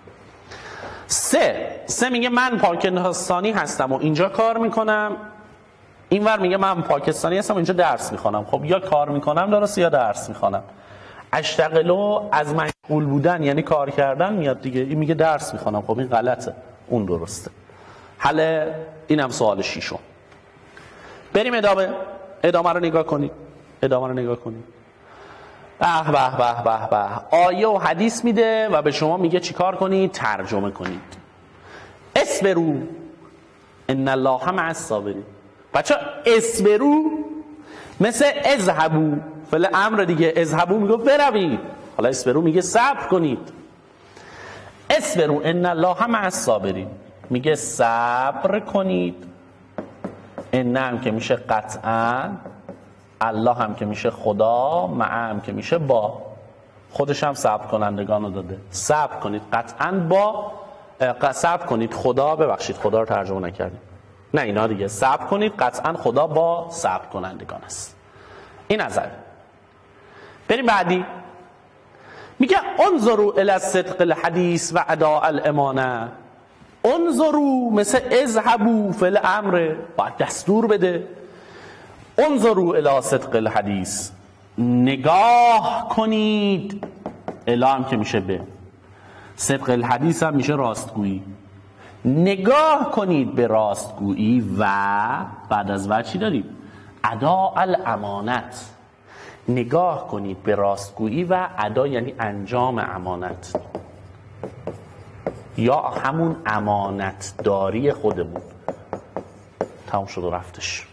3 میگه من پاکستانی هستم و اینجا کار میکنم، اینور میگه من پاکستانی هستم و اینجا درس میخوانم. خب یا کار میکنم درسته یا درس میخوانم. اشتغلو از مشغول بودن یعنی کار کردن میاد دیگه، این میگه درس میخوانم. خب این غلطه، اون درسته. حالا اینم سوال 6. بریم ادامه رو نگاه کنید. به آیه و حدیث میده و به شما میگه چیکار کنید؟ ترجمه کنید. اصبرو ان الله مع الصابرین. بچه اصبرو مثل اذهبو، فعل امر دیگه. اذهبو میگه بروید، حالا اصبرو میگه صبر کنید. اصبرو ان الله مع الصابرین میگه صبر کنید. ان هم که میشه قطعا، الله هم که میشه خدا، مع هم که میشه با، خودش هم صبر کنندگان رو داده. صبر کنید قطعا با، صبر کنید خدا، ببخشید خدا رو ترجمه نکردیم، نه اینا دیگه. صبر کنید قطعا خدا با صبر کنندگان است. این نظر. بریم بعدی. میگه انظروا الی الصدق الحدیث و اداء الامانه. انظروا مثل اذهبوا فعل امر، باید دستور بده. انظروا الی صدق الحدیث، نگاه کنید. الی هم که میشه به، صدق الحدیث هم میشه راستگویی. نگاه کنید به راستگویی و بعد از و چی داریم؟ اداء الامانت. نگاه کنید به راستگویی و ادا یعنی انجام امانت، یا همون امانت داری خودمون. تمام شد و رفتش.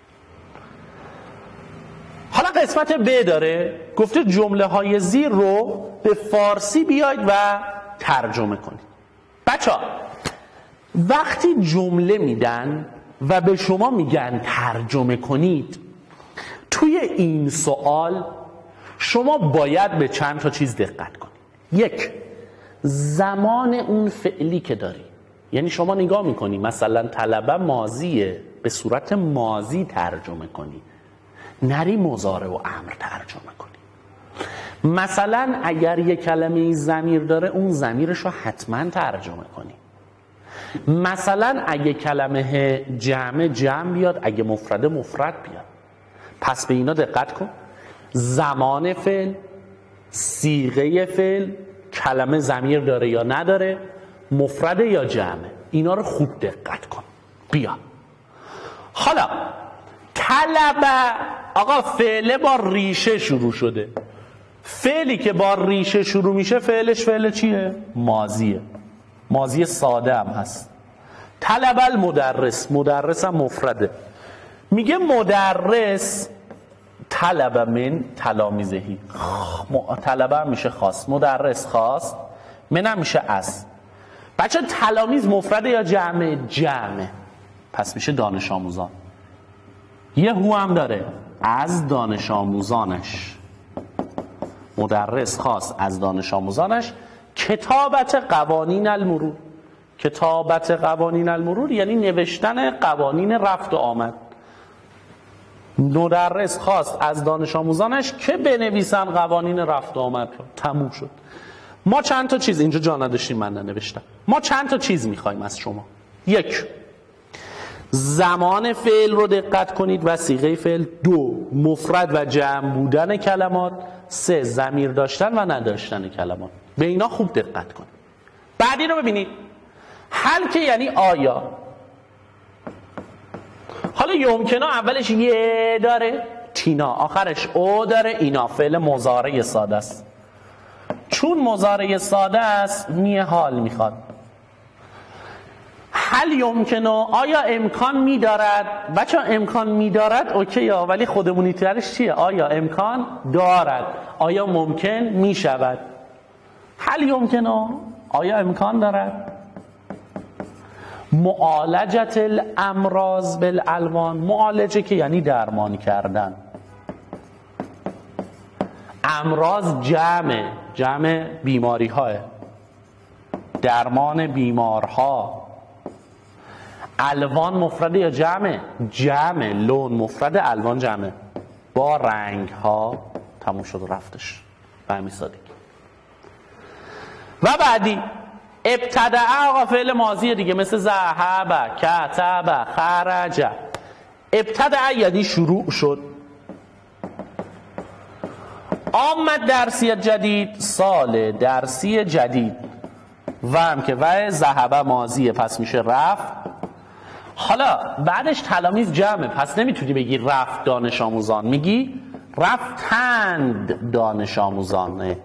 حالا قسمت ب داره، گفته جمله های زیر رو به فارسی بیاید و ترجمه کنید. بچه‌ها وقتی جمله میدن و به شما میگن ترجمه کنید، توی این سوال شما باید به چند تا چیز دقت کنید. 1 زمان اون فعلی که داری، یعنی شما نگاه میکنی مثلا طلبه ماضیه، به صورت ماضی ترجمه کنی، نری مضارع و امر ترجمه کنی. مثلا اگر یک کلمه ضمیر داره، اون ضمیرش رو حتما ترجمه کنی. مثلا اگه کلمه جمع بیاد، اگه مفرد بیاد. پس به اینا دقت کن. زمان فعل، صیغه فعل، کلمه ضمیر داره یا نداره، مفرد یا جمع، اینا رو خوب دقت کن. بیا حالا طلبه، آقا فعل با ریشه شروع شده. فعلی که با ریشه شروع میشه فعلش فعل چیه؟ ماضیه. ماضی ساده هم هست. طلبه المدرس، مدرس هم مفرده. میگه مدرس طلب من تلامیذهی، طلبه هم میشه خاص، مدرس خاص، من هم میشه از. بچه تلامیذ مفرد یا جمع؟ جمع. پس میشه دانش آموزان. یه هو هم داره، از دانش آموزانش. مدرس خواست از دانش آموزانش کتابت قوانین المرور. کتابت قوانین المرور یعنی نوشتن قوانین رفت و آمد. مدرس خواست از دانش آموزانش که بنویسن قوانین رفت و آمد. تموم شد. ما چند تا چیز اینجا جا نداشتیم، من ننوشتم. ما چند تا چیز میخوایم از شما. یک، زمان فعل رو دقت کنید و صیغه فعل. دو، مفرد و جمع بودن کلمات. سه، ضمیر داشتن و نداشتن کلمات. به اینا خوب دقت کنید. بعدی رو ببینید. هل که یعنی آیا. حالا یمکنا اولش یه داره، تینا، آخرش او داره، اینا. فعل مضارع ساده است. چون مضارع ساده است نیه حال میخواد. هل یمکنه، آیا امکان میدارد؟ بچه امکان میدارد اوکی ها، ولی خودمونی ترش چیه؟ آیا امکان دارد، آیا ممکن میشود. هل یمکنه، آیا امکان دارد. معالجت الامراض بالالوان. معالجه که یعنی درمان کردن. امراض جمع بیماری های، درمان بیمارها. الوان مفرد یا جمع؟ جمع. لون مفرد، الوان جمع. با رنگ ها. تموم شد و رفتش. به همین سادگی. و بعدی ابتدع. آقا فعل ماضی دیگه، مثل ذهب، کتب، خرج. ابتدع یعنی شروع شد. آمد درسی جدید، سال درسی جدید. و هم که و ذهب ماضیه، پس میشه رفت. حالا بعدش تلامیذ جمعه، پس نمیتونی بگی رفت دانش آموزان، میگی رفتند دانش آموزان.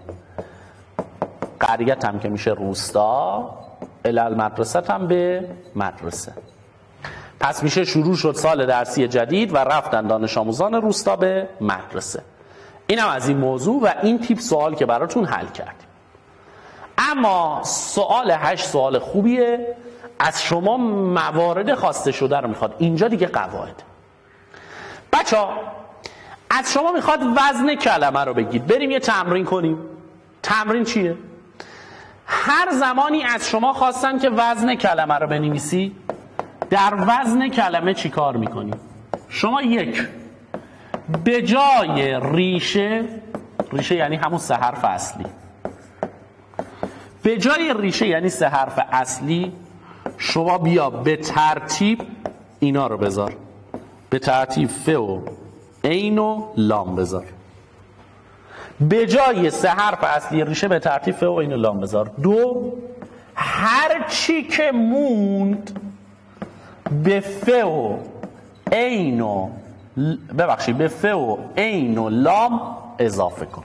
قریت هم که میشه روستا، المدرسه هم به مدرسه. پس میشه شروع شد سال درسی جدید و رفتن دانش آموزان روستا به مدرسه. اینم از این موضوع و این تیپ سوال که براتون حل کردیم. اما سوال 8 سوال خوبیه. از شما موارد خواسته شده رو میخواد. اینجا دیگه قواعد. بچه‌ها از شما میخواد وزن کلمه رو بگید. بریم یه تمرین کنیم. تمرین چیه؟ هر زمانی از شما خواستن که وزن کلمه رو بنویسی، در وزن کلمه چی کار میکنی؟ شما یک، به جای ریشه یعنی همون 3 حرف اصلی، به جای ریشه یعنی 3 حرف اصلی شما بیا به ترتیب اینا رو بذار. به ترتیب ف و عین و لام بذار. به جای 3 حرف اصلی ریشه به ترتیب ف و عین و لام بذار. 2، هر چی که موند به ف و عین و به ف و عین و لام اضافه کن.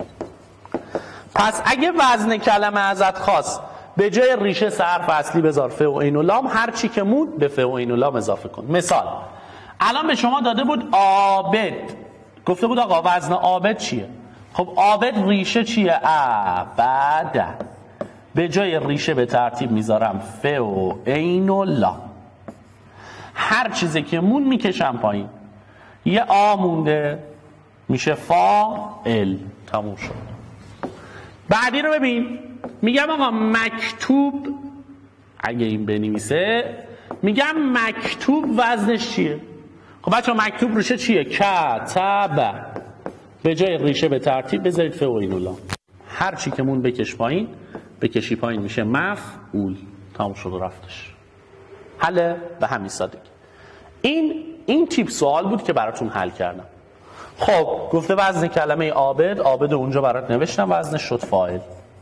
پس اگه وزن کلمه ازت خواست به جای ریشه 3 حرف اصلی بذار ف و عین و لام، هر چی که موند به ف و عین و لام اضافه کن. مثال الان به شما داده بود عابد، گفته بود آقا وزن عابد چیه؟ خب عابد ریشه چیه؟ عبد. به جای ریشه به ترتیب میذارم ف و عین و لام. هر چیزی که مون میکشم پایین. یه آ مونده میشه فاعل. تموم شد. بعدی رو ببین. میگم آقا مکتوب، اگه این بنویسه میگم مکتوب وزنش چیه؟ خب بچه مکتوب ریشه چیه؟ کتب. به جای ریشه به ترتیب بذارید ف و عین و لام. هر چی که مون بکش پایین، بکشی پایین میشه مفعول. تموم شد و رفتش. حله به همین سادگی. این تیپ سوال بود که براتون حل کردم. خب گفته وزن کلمه عابد، عابد اونجا برات نوشتم، وزنش شد فاعل.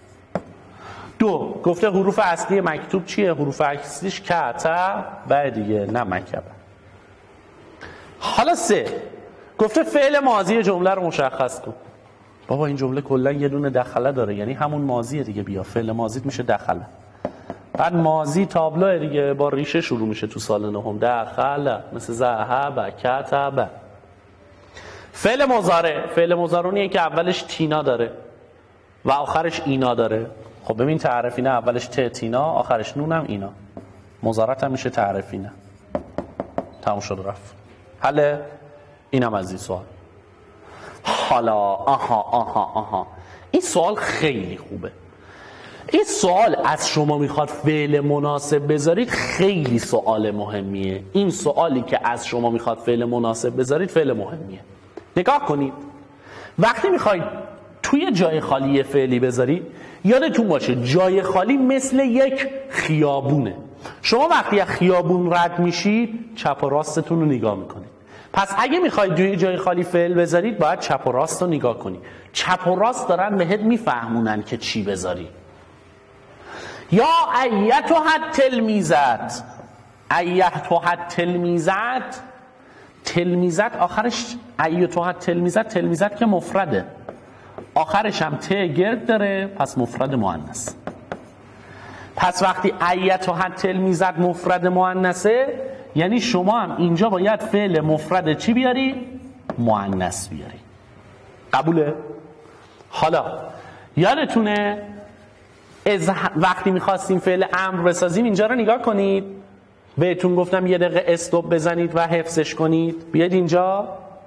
2 گفته حروف اصلی مکتوب چیه؟ حروف اصلیش کتب دیگه، نه مکتب. حالا 3 گفته فعل ماضی جمله رو مشخص کن. بابا این جمله کلا یه دونه دخله داره، یعنی همون ماضیه دیگه. بیا فعل ماضیت میشه دخله. بعد ماضی تابلوه دیگه، با ریشه شروع میشه تو سال نهم. دخله مثل ذهب، کتب. فعل مضارع اونیه که اولش تینا داره و آخرش اینا داره. خب ببین تعرفینه اولش تینا، آخرش نونم اینا. مضارعت هم میشه تعرفینه. تموم شد رفت. حل اینم از این سوال. حالا آها این سوال خیلی خوبه. این سوال از شما میخواد فعل مناسب بذارید، خیلی سوال مهمیه. این سوالی که از شما میخواد فعل مناسب بذارید فعل مهمیه. نگاه کنید وقتی میخواید توی جای خالی فعلی بذارید، یادتون باشه جای خالی مثل یک خیابونه. شما وقتی از خیابون رد میشید چپ و راستتون رو نگاه میکنید. پس اگه میخواید توی جای خالی فعل بذارید باید چپ و راست رو نگاه کنید. چپ و راست دارن بهت میفهمونن که چی بذاری. یا ایتها التلمیذت، ایتها التلمیذت، تلمیذت آخرش ایتها التلمیذت، تلمیذت که مفرده آخرش هم ت گرد داره، پس مفرد مؤنث. پس وقتی ایتها التلمیذت مفرد مؤنثه، یعنی شما هم اینجا باید فعل مفرد چی بیاری؟ مؤنث بیاری. قبوله؟ حالا یادتونه وقتی میخواستیم فعل امر بسازیم اینجا رو نگاه کنید. بهتون گفتم یه دقیقه استوب بزنید و حفظش کنید. بیاید اینجا.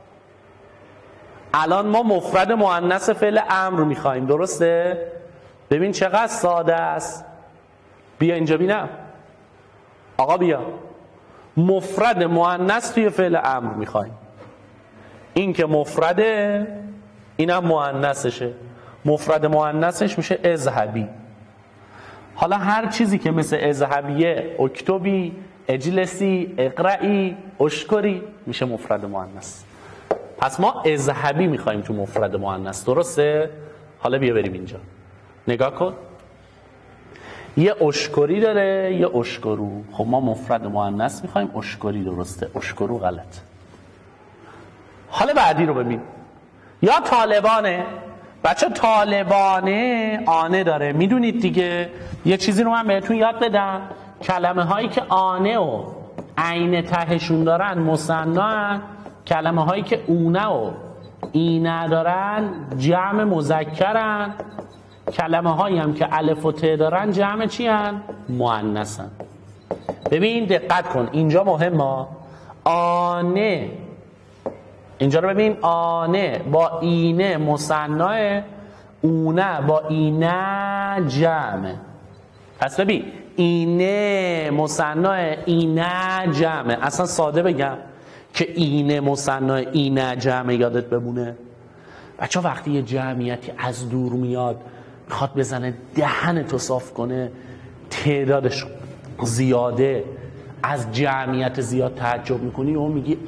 الان ما مفرد مؤنث فعل امر میخوایم، درسته؟ ببین چقدر ساده است. بیا اینجا ببینم. آقا بیا. مفرد مؤنث توی فعل امر میخوایم. این که مفرده، اینم مؤنثشه. مفرد مؤنثش میشه اذهبی. حالا هر چیزی که مثل اذهبیه، اکتبی، اجلسی، اقرئی، اشکری میشه مفرد مؤنث. پس ما اذهبی میخوایم تو مفرد مؤنث، درسته؟ حالا بیا بریم اینجا. نگاه کن. یه اشکری داره، یه اشکرو. خب ما مفرد مؤنث میخوایم، اشکری درسته، اشکرو غلط. حالا بعدی رو ببین. یا طالبانه. بچه طالبانه آنه داره، میدونید دیگه. یه چیزی رو من بهتون یاد بدم، کلمه هایی که آنه و عین تهشون دارن مثنی، کلمه هایی که اونه و اینه دارن جمع مذکرن، کلمه هایی هم که الف و ت دارن جمع چی هن؟ مؤنثن. ببین دقت کن اینجا مهمه. آنه اینجا رو ببین، آنه با اینه مثنی، اونه با اینه جمع. پس ببین اینه مثنی، اینه جمع. اصلا ساده بگم که اینه مثنی، اینه جمع یادت بمونه. بچه وقتی یه جمعیتی از دور میاد میخواد بزنه دهنتو صاف کنه، تعدادش زیاده، از جمعیت زیاد تعجب میکنی و میگی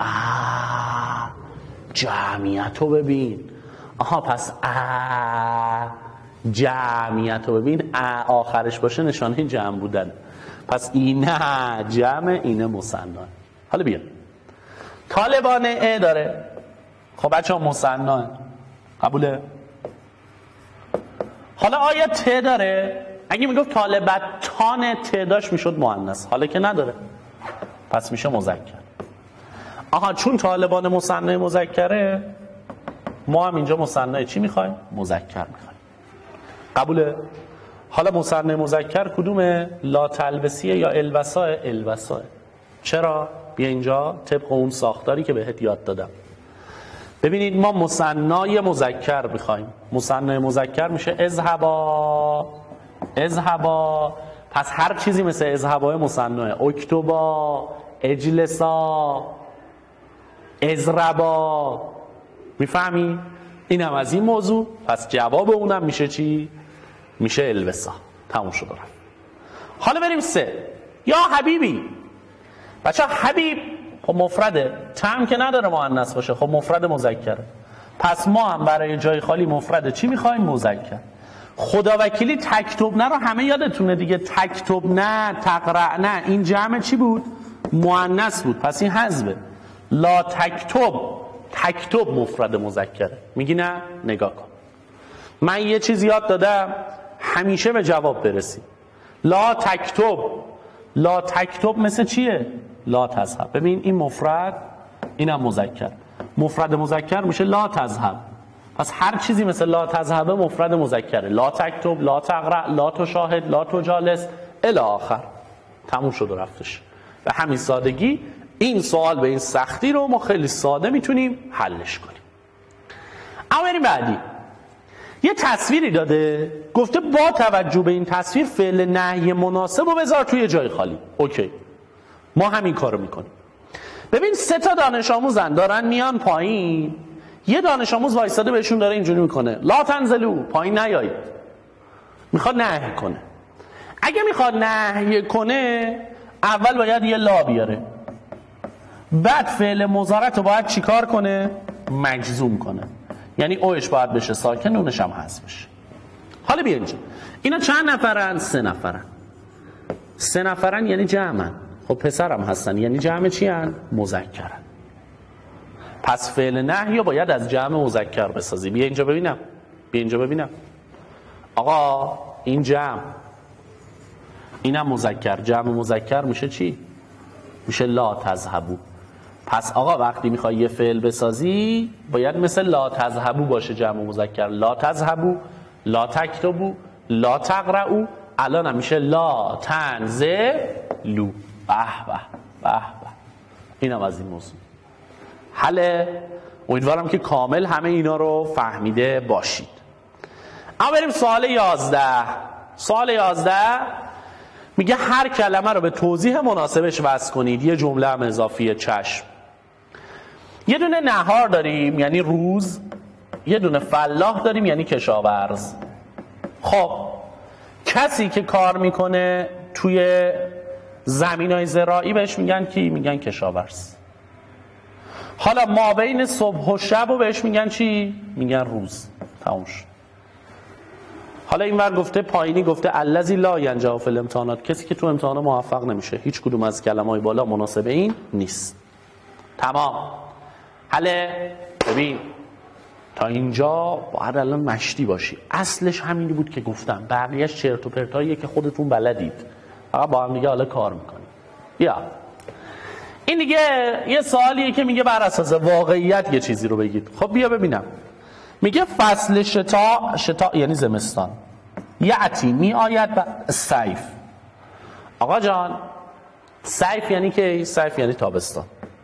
جمعیت رو ببین. آها پس جمعیت رو ببین، آخرش باشه نشانه جمع بودن. پس اینه جمع، اینه مثنی. حالا بیا طالبانه داره. خب بچه ها مثنی قبوله؟ حالا آیا ت داره؟ اگه میگفت طالبتان ت داشت میشد مؤنث، حالا که نداره پس میشه مذکر. آها چون طالبان مثنی مذکره، ما هم اینجا مثنی چی میخوایم؟ مذکر میخوایم. قبوله؟ حالا مثنی مذکر کدومه؟ لا تلبسیه یا البسا؟ البسا. چرا؟ بیا اینجا طبق اون ساختاری که بهت یاد دادم. ببینید ما مثنی مذکر میخوایم. مثنی مذکر میشه اذهبا، اذهبا. پس هر چیزی مثل اذهبا مثنی، اکتبا، اجلسا، ازربا. میفهمی؟ اینم از این موضوع. پس جواب اونم میشه چی؟ میشه البسا. تموم شد رفت. حالا بریم سه. یا حبیبی. بچه حبیب خب مفرده، تم که نداره مؤنث باشه، خب مفرد مذکره. پس ما هم برای جای خالی مفرد چی میخوایم؟ مذکر. خداوکیلی تکتب نه رو همه یادتونه دیگه. تکتب نه، تقرأ نه، این جمع چی بود؟ مؤنث بود، پس این حذفه. لا تکتب، تکتب مفرد مذکره. میگی نه؟ نگاه کن، من یه چیز یاد دادم همیشه به جواب برسی. لا تکتب، لا تکتب مثل چیه؟ لا تذهب. ببین این مفرد، اینم مذکر. مفرد مذکر میشه لا تذهب. پس هر چیزی مثل لا تذهب مفرد مذکره، لا تکتب، لا تقرأ، لا تشاهد، لا تجالس الی آخر. تموم شد و رفتش. به همین سادگی این سوال به این سختی رو ما خیلی ساده میتونیم حلش کنیم. اما بریم بعدی. یه تصویری داده، گفته با توجه به این تصویر فعل نهی مناسب رو بذار توی جای خالی. اوکی، ما همین کارو میکنیم. ببین 3 تا دانش آموزن دارن میان پایین، یه دانش آموز وایساده بهشون داره اینجوری میکنه لا تنزلو، پایین نیایید. میخواد نهی کنه. اگه میخواد نهی کنه اول باید یه لا بیاره، بعد فعل مضارع رو باید چیکار کنه؟ مجزوم کنه. یعنی اوش باید بشه ساکن، نونش هم حذف بشه. حالا بیا اینجا، اینا چند نفرن؟ 3 نفرن. 3 نفرن یعنی جمعن. خب پسرم هستن یعنی جمع چی هن؟ مذکرن. پس فعل نهی باید از جمع مذکر بسازی. بیا اینجا ببینم، بیا اینجا ببینم. آقا این جمع، اینم مذکر، جمع مذکر میشه چی؟ میشه لا تذهبو. پس آقا وقتی میخوای یه فعل بسازی باید مثل لا تذهبو باشه جمع مذکر. لا تذهبو، لا تکتبو، لا تقرأو، الان هم میشه لا تنزلو. به به به به. اینم از این موضوع. حله، امیدوارم که کامل همه اینا رو فهمیده باشید. اما بریم سوال 11. سوال 11 میگه هر کلمه رو به توضیح مناسبش وصل کنید. یه جمله هم اضافیه. چشم. یه دونه نهار داریم یعنی روز، یه دونه فلاح داریم یعنی کشاورز. خب کسی که کار میکنه توی زمینای زراعی بهش میگن کی؟ میگن کشاورز. حالا ما بین صبح و شب رو بهش میگن چی؟ میگن روز. تموم شد. حالا این ور گفته پایینی گفته الذی لا ینجح فی الامتحانات، کسی که تو امتحان موفق نمیشه. هیچ کدوم از کلمه‌های بالا مناسب این نیست. تمام. حله ببین تا اینجا باید الان مشتی باشی. اصلش همینی بود که گفتم، بقیه‌اش چرت و پرتاییه که خودتون بلدید، فقط با هم دیگه حالا کار میکنید. بیا این دیگه یه سوالیه که میگه بر اساس واقعیت یه چیزی رو بگید. خب بیا ببینم. میگه فصل شتا، شتا یعنی زمستان، یعتی می آید صیف. آقا جان صیف یعنی که صیف یعنی تابستان.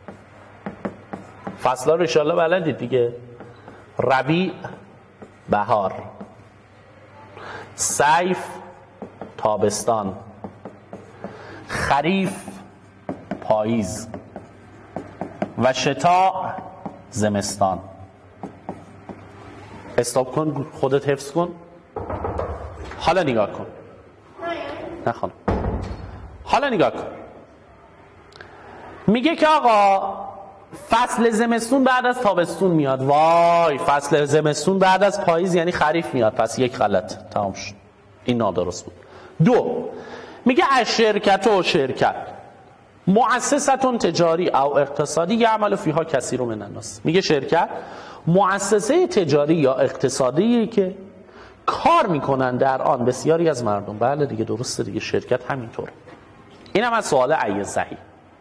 فصلا رو انشالله بلدید دیگه. ربیع بهار، صیف تابستان، خریف پاییز و شتا زمستان. استاپ کن، خودت حفظ کن. حالا نگاه کن. نه خانم. حالا نگاه کن. میگه که آقا فصل زمستون بعد از تابستون میاد. وای، فصل زمستون بعد از پاییز یعنی خریف میاد. پس یک غلط. تمام شد. این نادرست بود. 2 میگه از شرکت و شرکت مؤسسه تجاری او اقتصادی یعمل فیها کثیر من الناس. میگه شرکت مؤسسه تجاری یا اقتصادی که کار میکنن در آن بسیاری از مردم. بله دیگه درسته دیگه، شرکت همینطوره. این هم از سوال ای صحیح.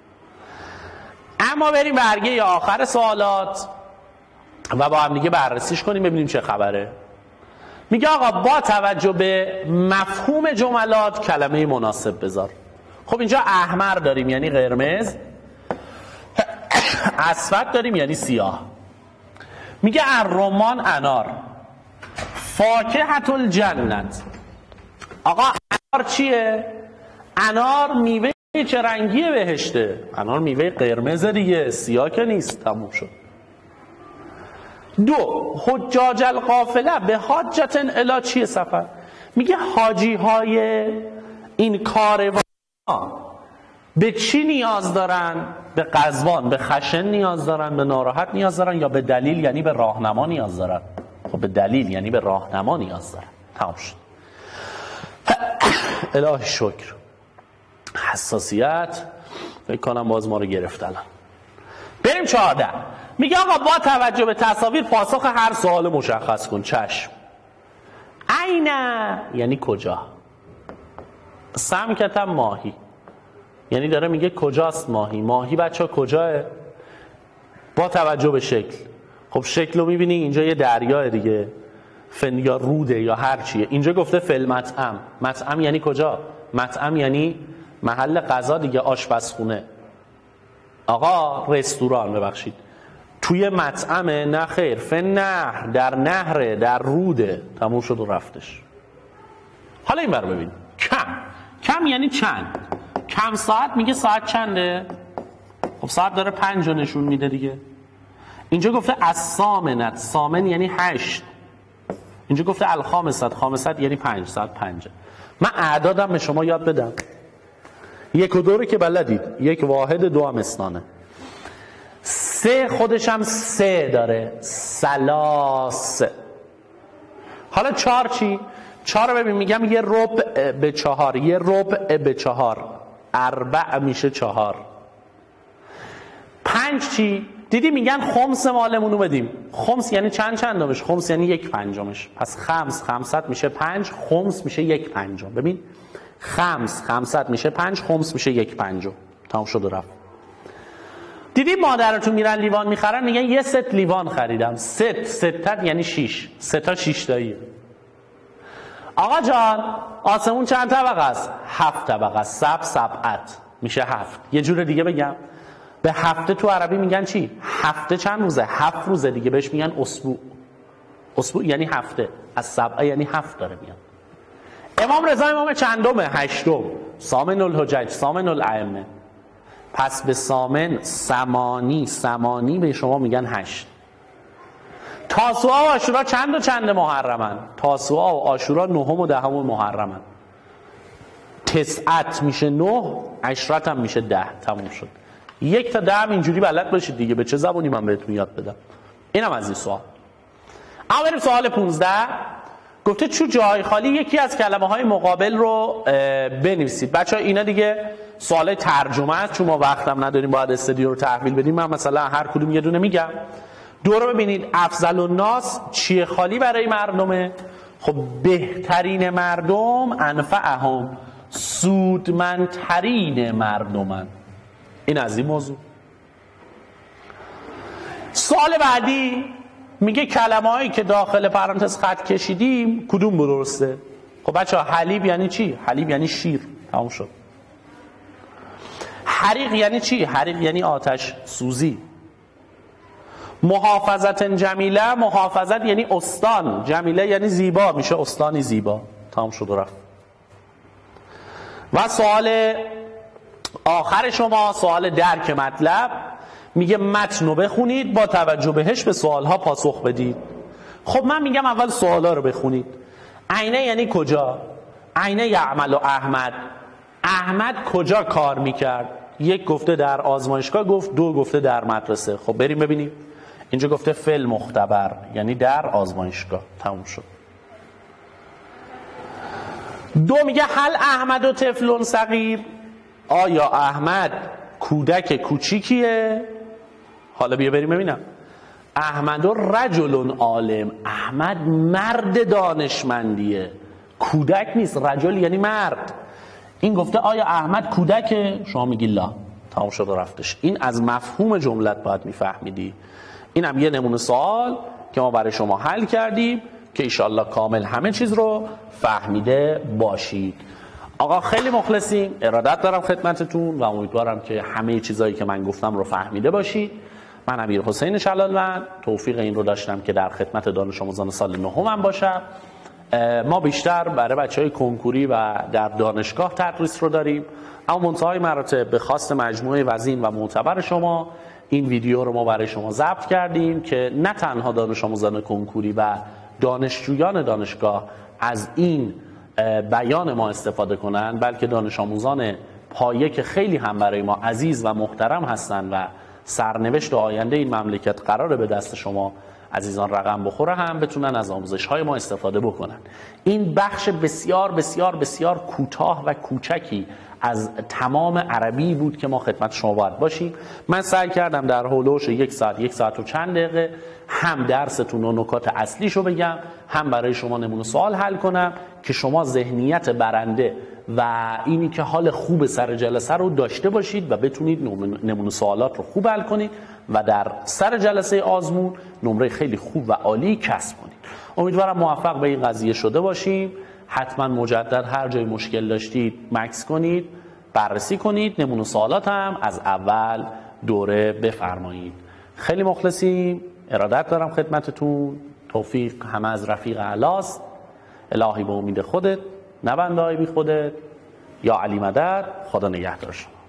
اما بریم برگه آخر سوالات و با هم دیگه بررسیش کنیم ببینیم چه خبره. میگه آقا با توجه به مفهوم جملات کلمه مناسب بذار. خب اینجا احمر داریم یعنی قرمز، اسود داریم یعنی سیاه. میگه الرمان انار، فاکهة الجنت. آقا انار چیه؟ انار میوه چه رنگیه بهشته؟ انار میوه قرمز دیگه، سیاه که نیست. تموم شد. 2 حجاج القافله به حاجت الی چیه سفر. میگه حاجی های این کاروان به چی نیاز دارن؟ به قزوان، به خشن نیاز دارن، به ناراحت نیاز دارن، یا به دلیل یعنی به راهنما نیاز دارن؟ خب به دلیل یعنی به راهنما نیاز دارن. تمام شد. الهی شکر. حساسیت فکر کنم باز ما رو گرفت الان. بریم 14. میگه آقا با توجه به تصاویر پاسخ هر سوال مشخص کن. چشم. عین یعنی کجا. سمکتم ماهی یعنی داره میگه کجاست ماهی. ماهی بچه ها کجاه؟ با توجه به شکل. خب شکل رو میبینی اینجا یه دریا دیگه، فن یا روده یا هر چیه. اینجا گفته فل مطعم. مطعم یعنی کجا؟ مطعم یعنی محل غذا دیگه، آشپزخونه. آقا رستوران، ببخشید، توی مطعمه؟ نه خیر، فن نهر، در نهره، در روده. تموم شد و رفتش. حالا این بر ببین، کم یعنی چند. کم ساعت میگه ساعت چنده؟ خب ساعت داره 5 رو نشون میده دیگه. اینجا گفته از سامنت، سامن یعنی 8. اینجا گفته الخامست، خامست یعنی 5، ساعت 5. من اعدادم به شما یاد بدم. 1 و 2 رو که بلدید، 1 واحد، 2 هم اسنانه. 3 خودش هم 3 داره، سلاس. حالا 4 چی؟ 4 رو ببین، میگم 1 ربع به 4، 1 ربع به 4، اربع میشه 4. 5 چی؟ دیدی میگن خمس مالمونو بدیم. خمس یعنی چندمش؟ خمس یعنی 1/5. پس خمست میشه 5، خمس میشه 1/5. ببین، خمست میشه 5، خمس میشه 1/5. تمام شد و رفت. دیدی مادرتون میرن لیوان میخرن، میگن یه ست لیوان خریدم. ستت یعنی 6. 3 تا 6 تاییه. آقا جان، آسمون چند طبقه است؟ 7 طبقه است. سبعت میشه 7. یه جور دیگه بگم، به هفته تو عربی میگن چی؟ هفته چند روزه؟ 7 روزه دیگه، بهش میگن اسبوع. اسبوع یعنی هفته. از سبعه یعنی 7 داره میاد. امام رضا امام چندمه؟ 8م. سامن الحجج، سامن الائمه. پس به سامن سمانی به شما میگن 8. تاسوعا و عاشورا چند محرمن؟ تاسوعا و عاشورا 9 و 10 محرمن. تسعت میشه 9، عشرت هم میشه 10. تموم شد. 1 تا 10 اینجوری بلد باشید دیگه. به چه زبانی من بهتون یاد بدم؟ اینم از این سوال. اما بریم سوال 15. گفته چو جای خالی یکی از کلمه های مقابل رو بنویسید. بچه ها اینا دیگه سوال ترجمه است، چون ما وقتم نداریم باید استودیو رو تحویل بدیم. من مثلا هر کدوم یه دونه میگم. دو رو ببینید. افضل الناس چیه خالی برای مردمه؟ خب بهترین مردم، انفعهم، سودمندترین مردمن. این از این موضوع. سوال بعدی میگه کلمه هایی که داخل پرانتز خط کشیدیم کدوم درسته؟ خب بچه ها، حلیب یعنی چی؟ حلیب یعنی شیر. تمام شد. حریق یعنی چی؟ حریق یعنی آتش سوزی. محافظت جمیله، محافظت یعنی استان، جمیله یعنی زیبا، میشه استانی زیبا. تمام شد و رفت. و سوال آخر شما، سوال درک مطلب، میگه متن رو بخونید، با توجه بهش به سوالها پاسخ بدید. خب من میگم اول سوالا رو بخونید. عینه یعنی کجا؟ عینه یعمل و احمد. احمد کجا کار میکرد؟ 1 گفته در آزمایشگاه، 2 گفته در مدرسه. خب بریم ببینیم. اینجا گفته فل مختبر، یعنی در آزمایشگاه. تموم شد. 2 میگه هل احمد و طفلون صغیر؟ آیا احمد کودک کوچیکیه؟ حالا بیا بریم ببینم. احمد و رجل عالم، احمد مرد دانشمندیه، کودک نیست. رجل یعنی مرد. این گفته آیا احمد کودکه؟ شما میگی لا. تمام شد و رفتش. این از مفهوم جملت باید میفهمیدی. این هم یه نمونه سوال که ما برای شما حل کردیم که ایشالله کامل همه چیز رو فهمیده باشید. آقا خیلی مخلصیم، ارادت دارم خدمتتون و امیدوارم که همه چیزایی که من گفتم رو فهمیده باشید. من امیرحسین شلالوند توفیق این رو داشتم که در خدمت دانش آموزان سال 9 باشم. ما بیشتر برای بچهای کنکوری و در دانشگاه تدریس رو داریم، اما منتهای مراتب به خواست مجموعه وزین و معتبر شما این ویدیو رو ما برای شما ضبط کردیم که نه تنها دانش آموزان کنکوری و دانشجویان دانشگاه از این بیان ما استفاده کنند، بلکه دانش آموزان پایه که خیلی هم برای ما عزیز و محترم هستند و سرنوشت و آینده این مملکت قراره به دست شما عزیزان رقم بخوره هم بتونن از آموزش‌های ما استفاده بکنن. این بخش بسیار بسیار بسیار کوتاه و کوچکی از تمام عربی بود که ما خدمت شما باید باشیم. من سعی کردم در هولوش 1 ساعت و چند دقیقه هم درستون و نکات اصلیشو بگم، هم برای شما نمونه سوال حل کنم که شما ذهنیت برنده و اینی که حال خوب سر جلسه رو داشته باشید و بتونید نمونه سوالات رو خوب حل کنید و در سر جلسه آزمون نمره خیلی خوب و عالی کسب کنید. امیدوارم موفق به این قضیه شده باشیم. حتما مجدد هر جای مشکل داشتید مکس کنید، بررسی کنید، نمونه سوالات هم از اول دوره بفرمایید. خیلی مخلصیم، ارادت دارم خدمتتون. توفیق همه از رفیق اعلاست. الهی به امید خودت، نه بنده های بی خودت. یا علی مدد. خدا نگهدار شما.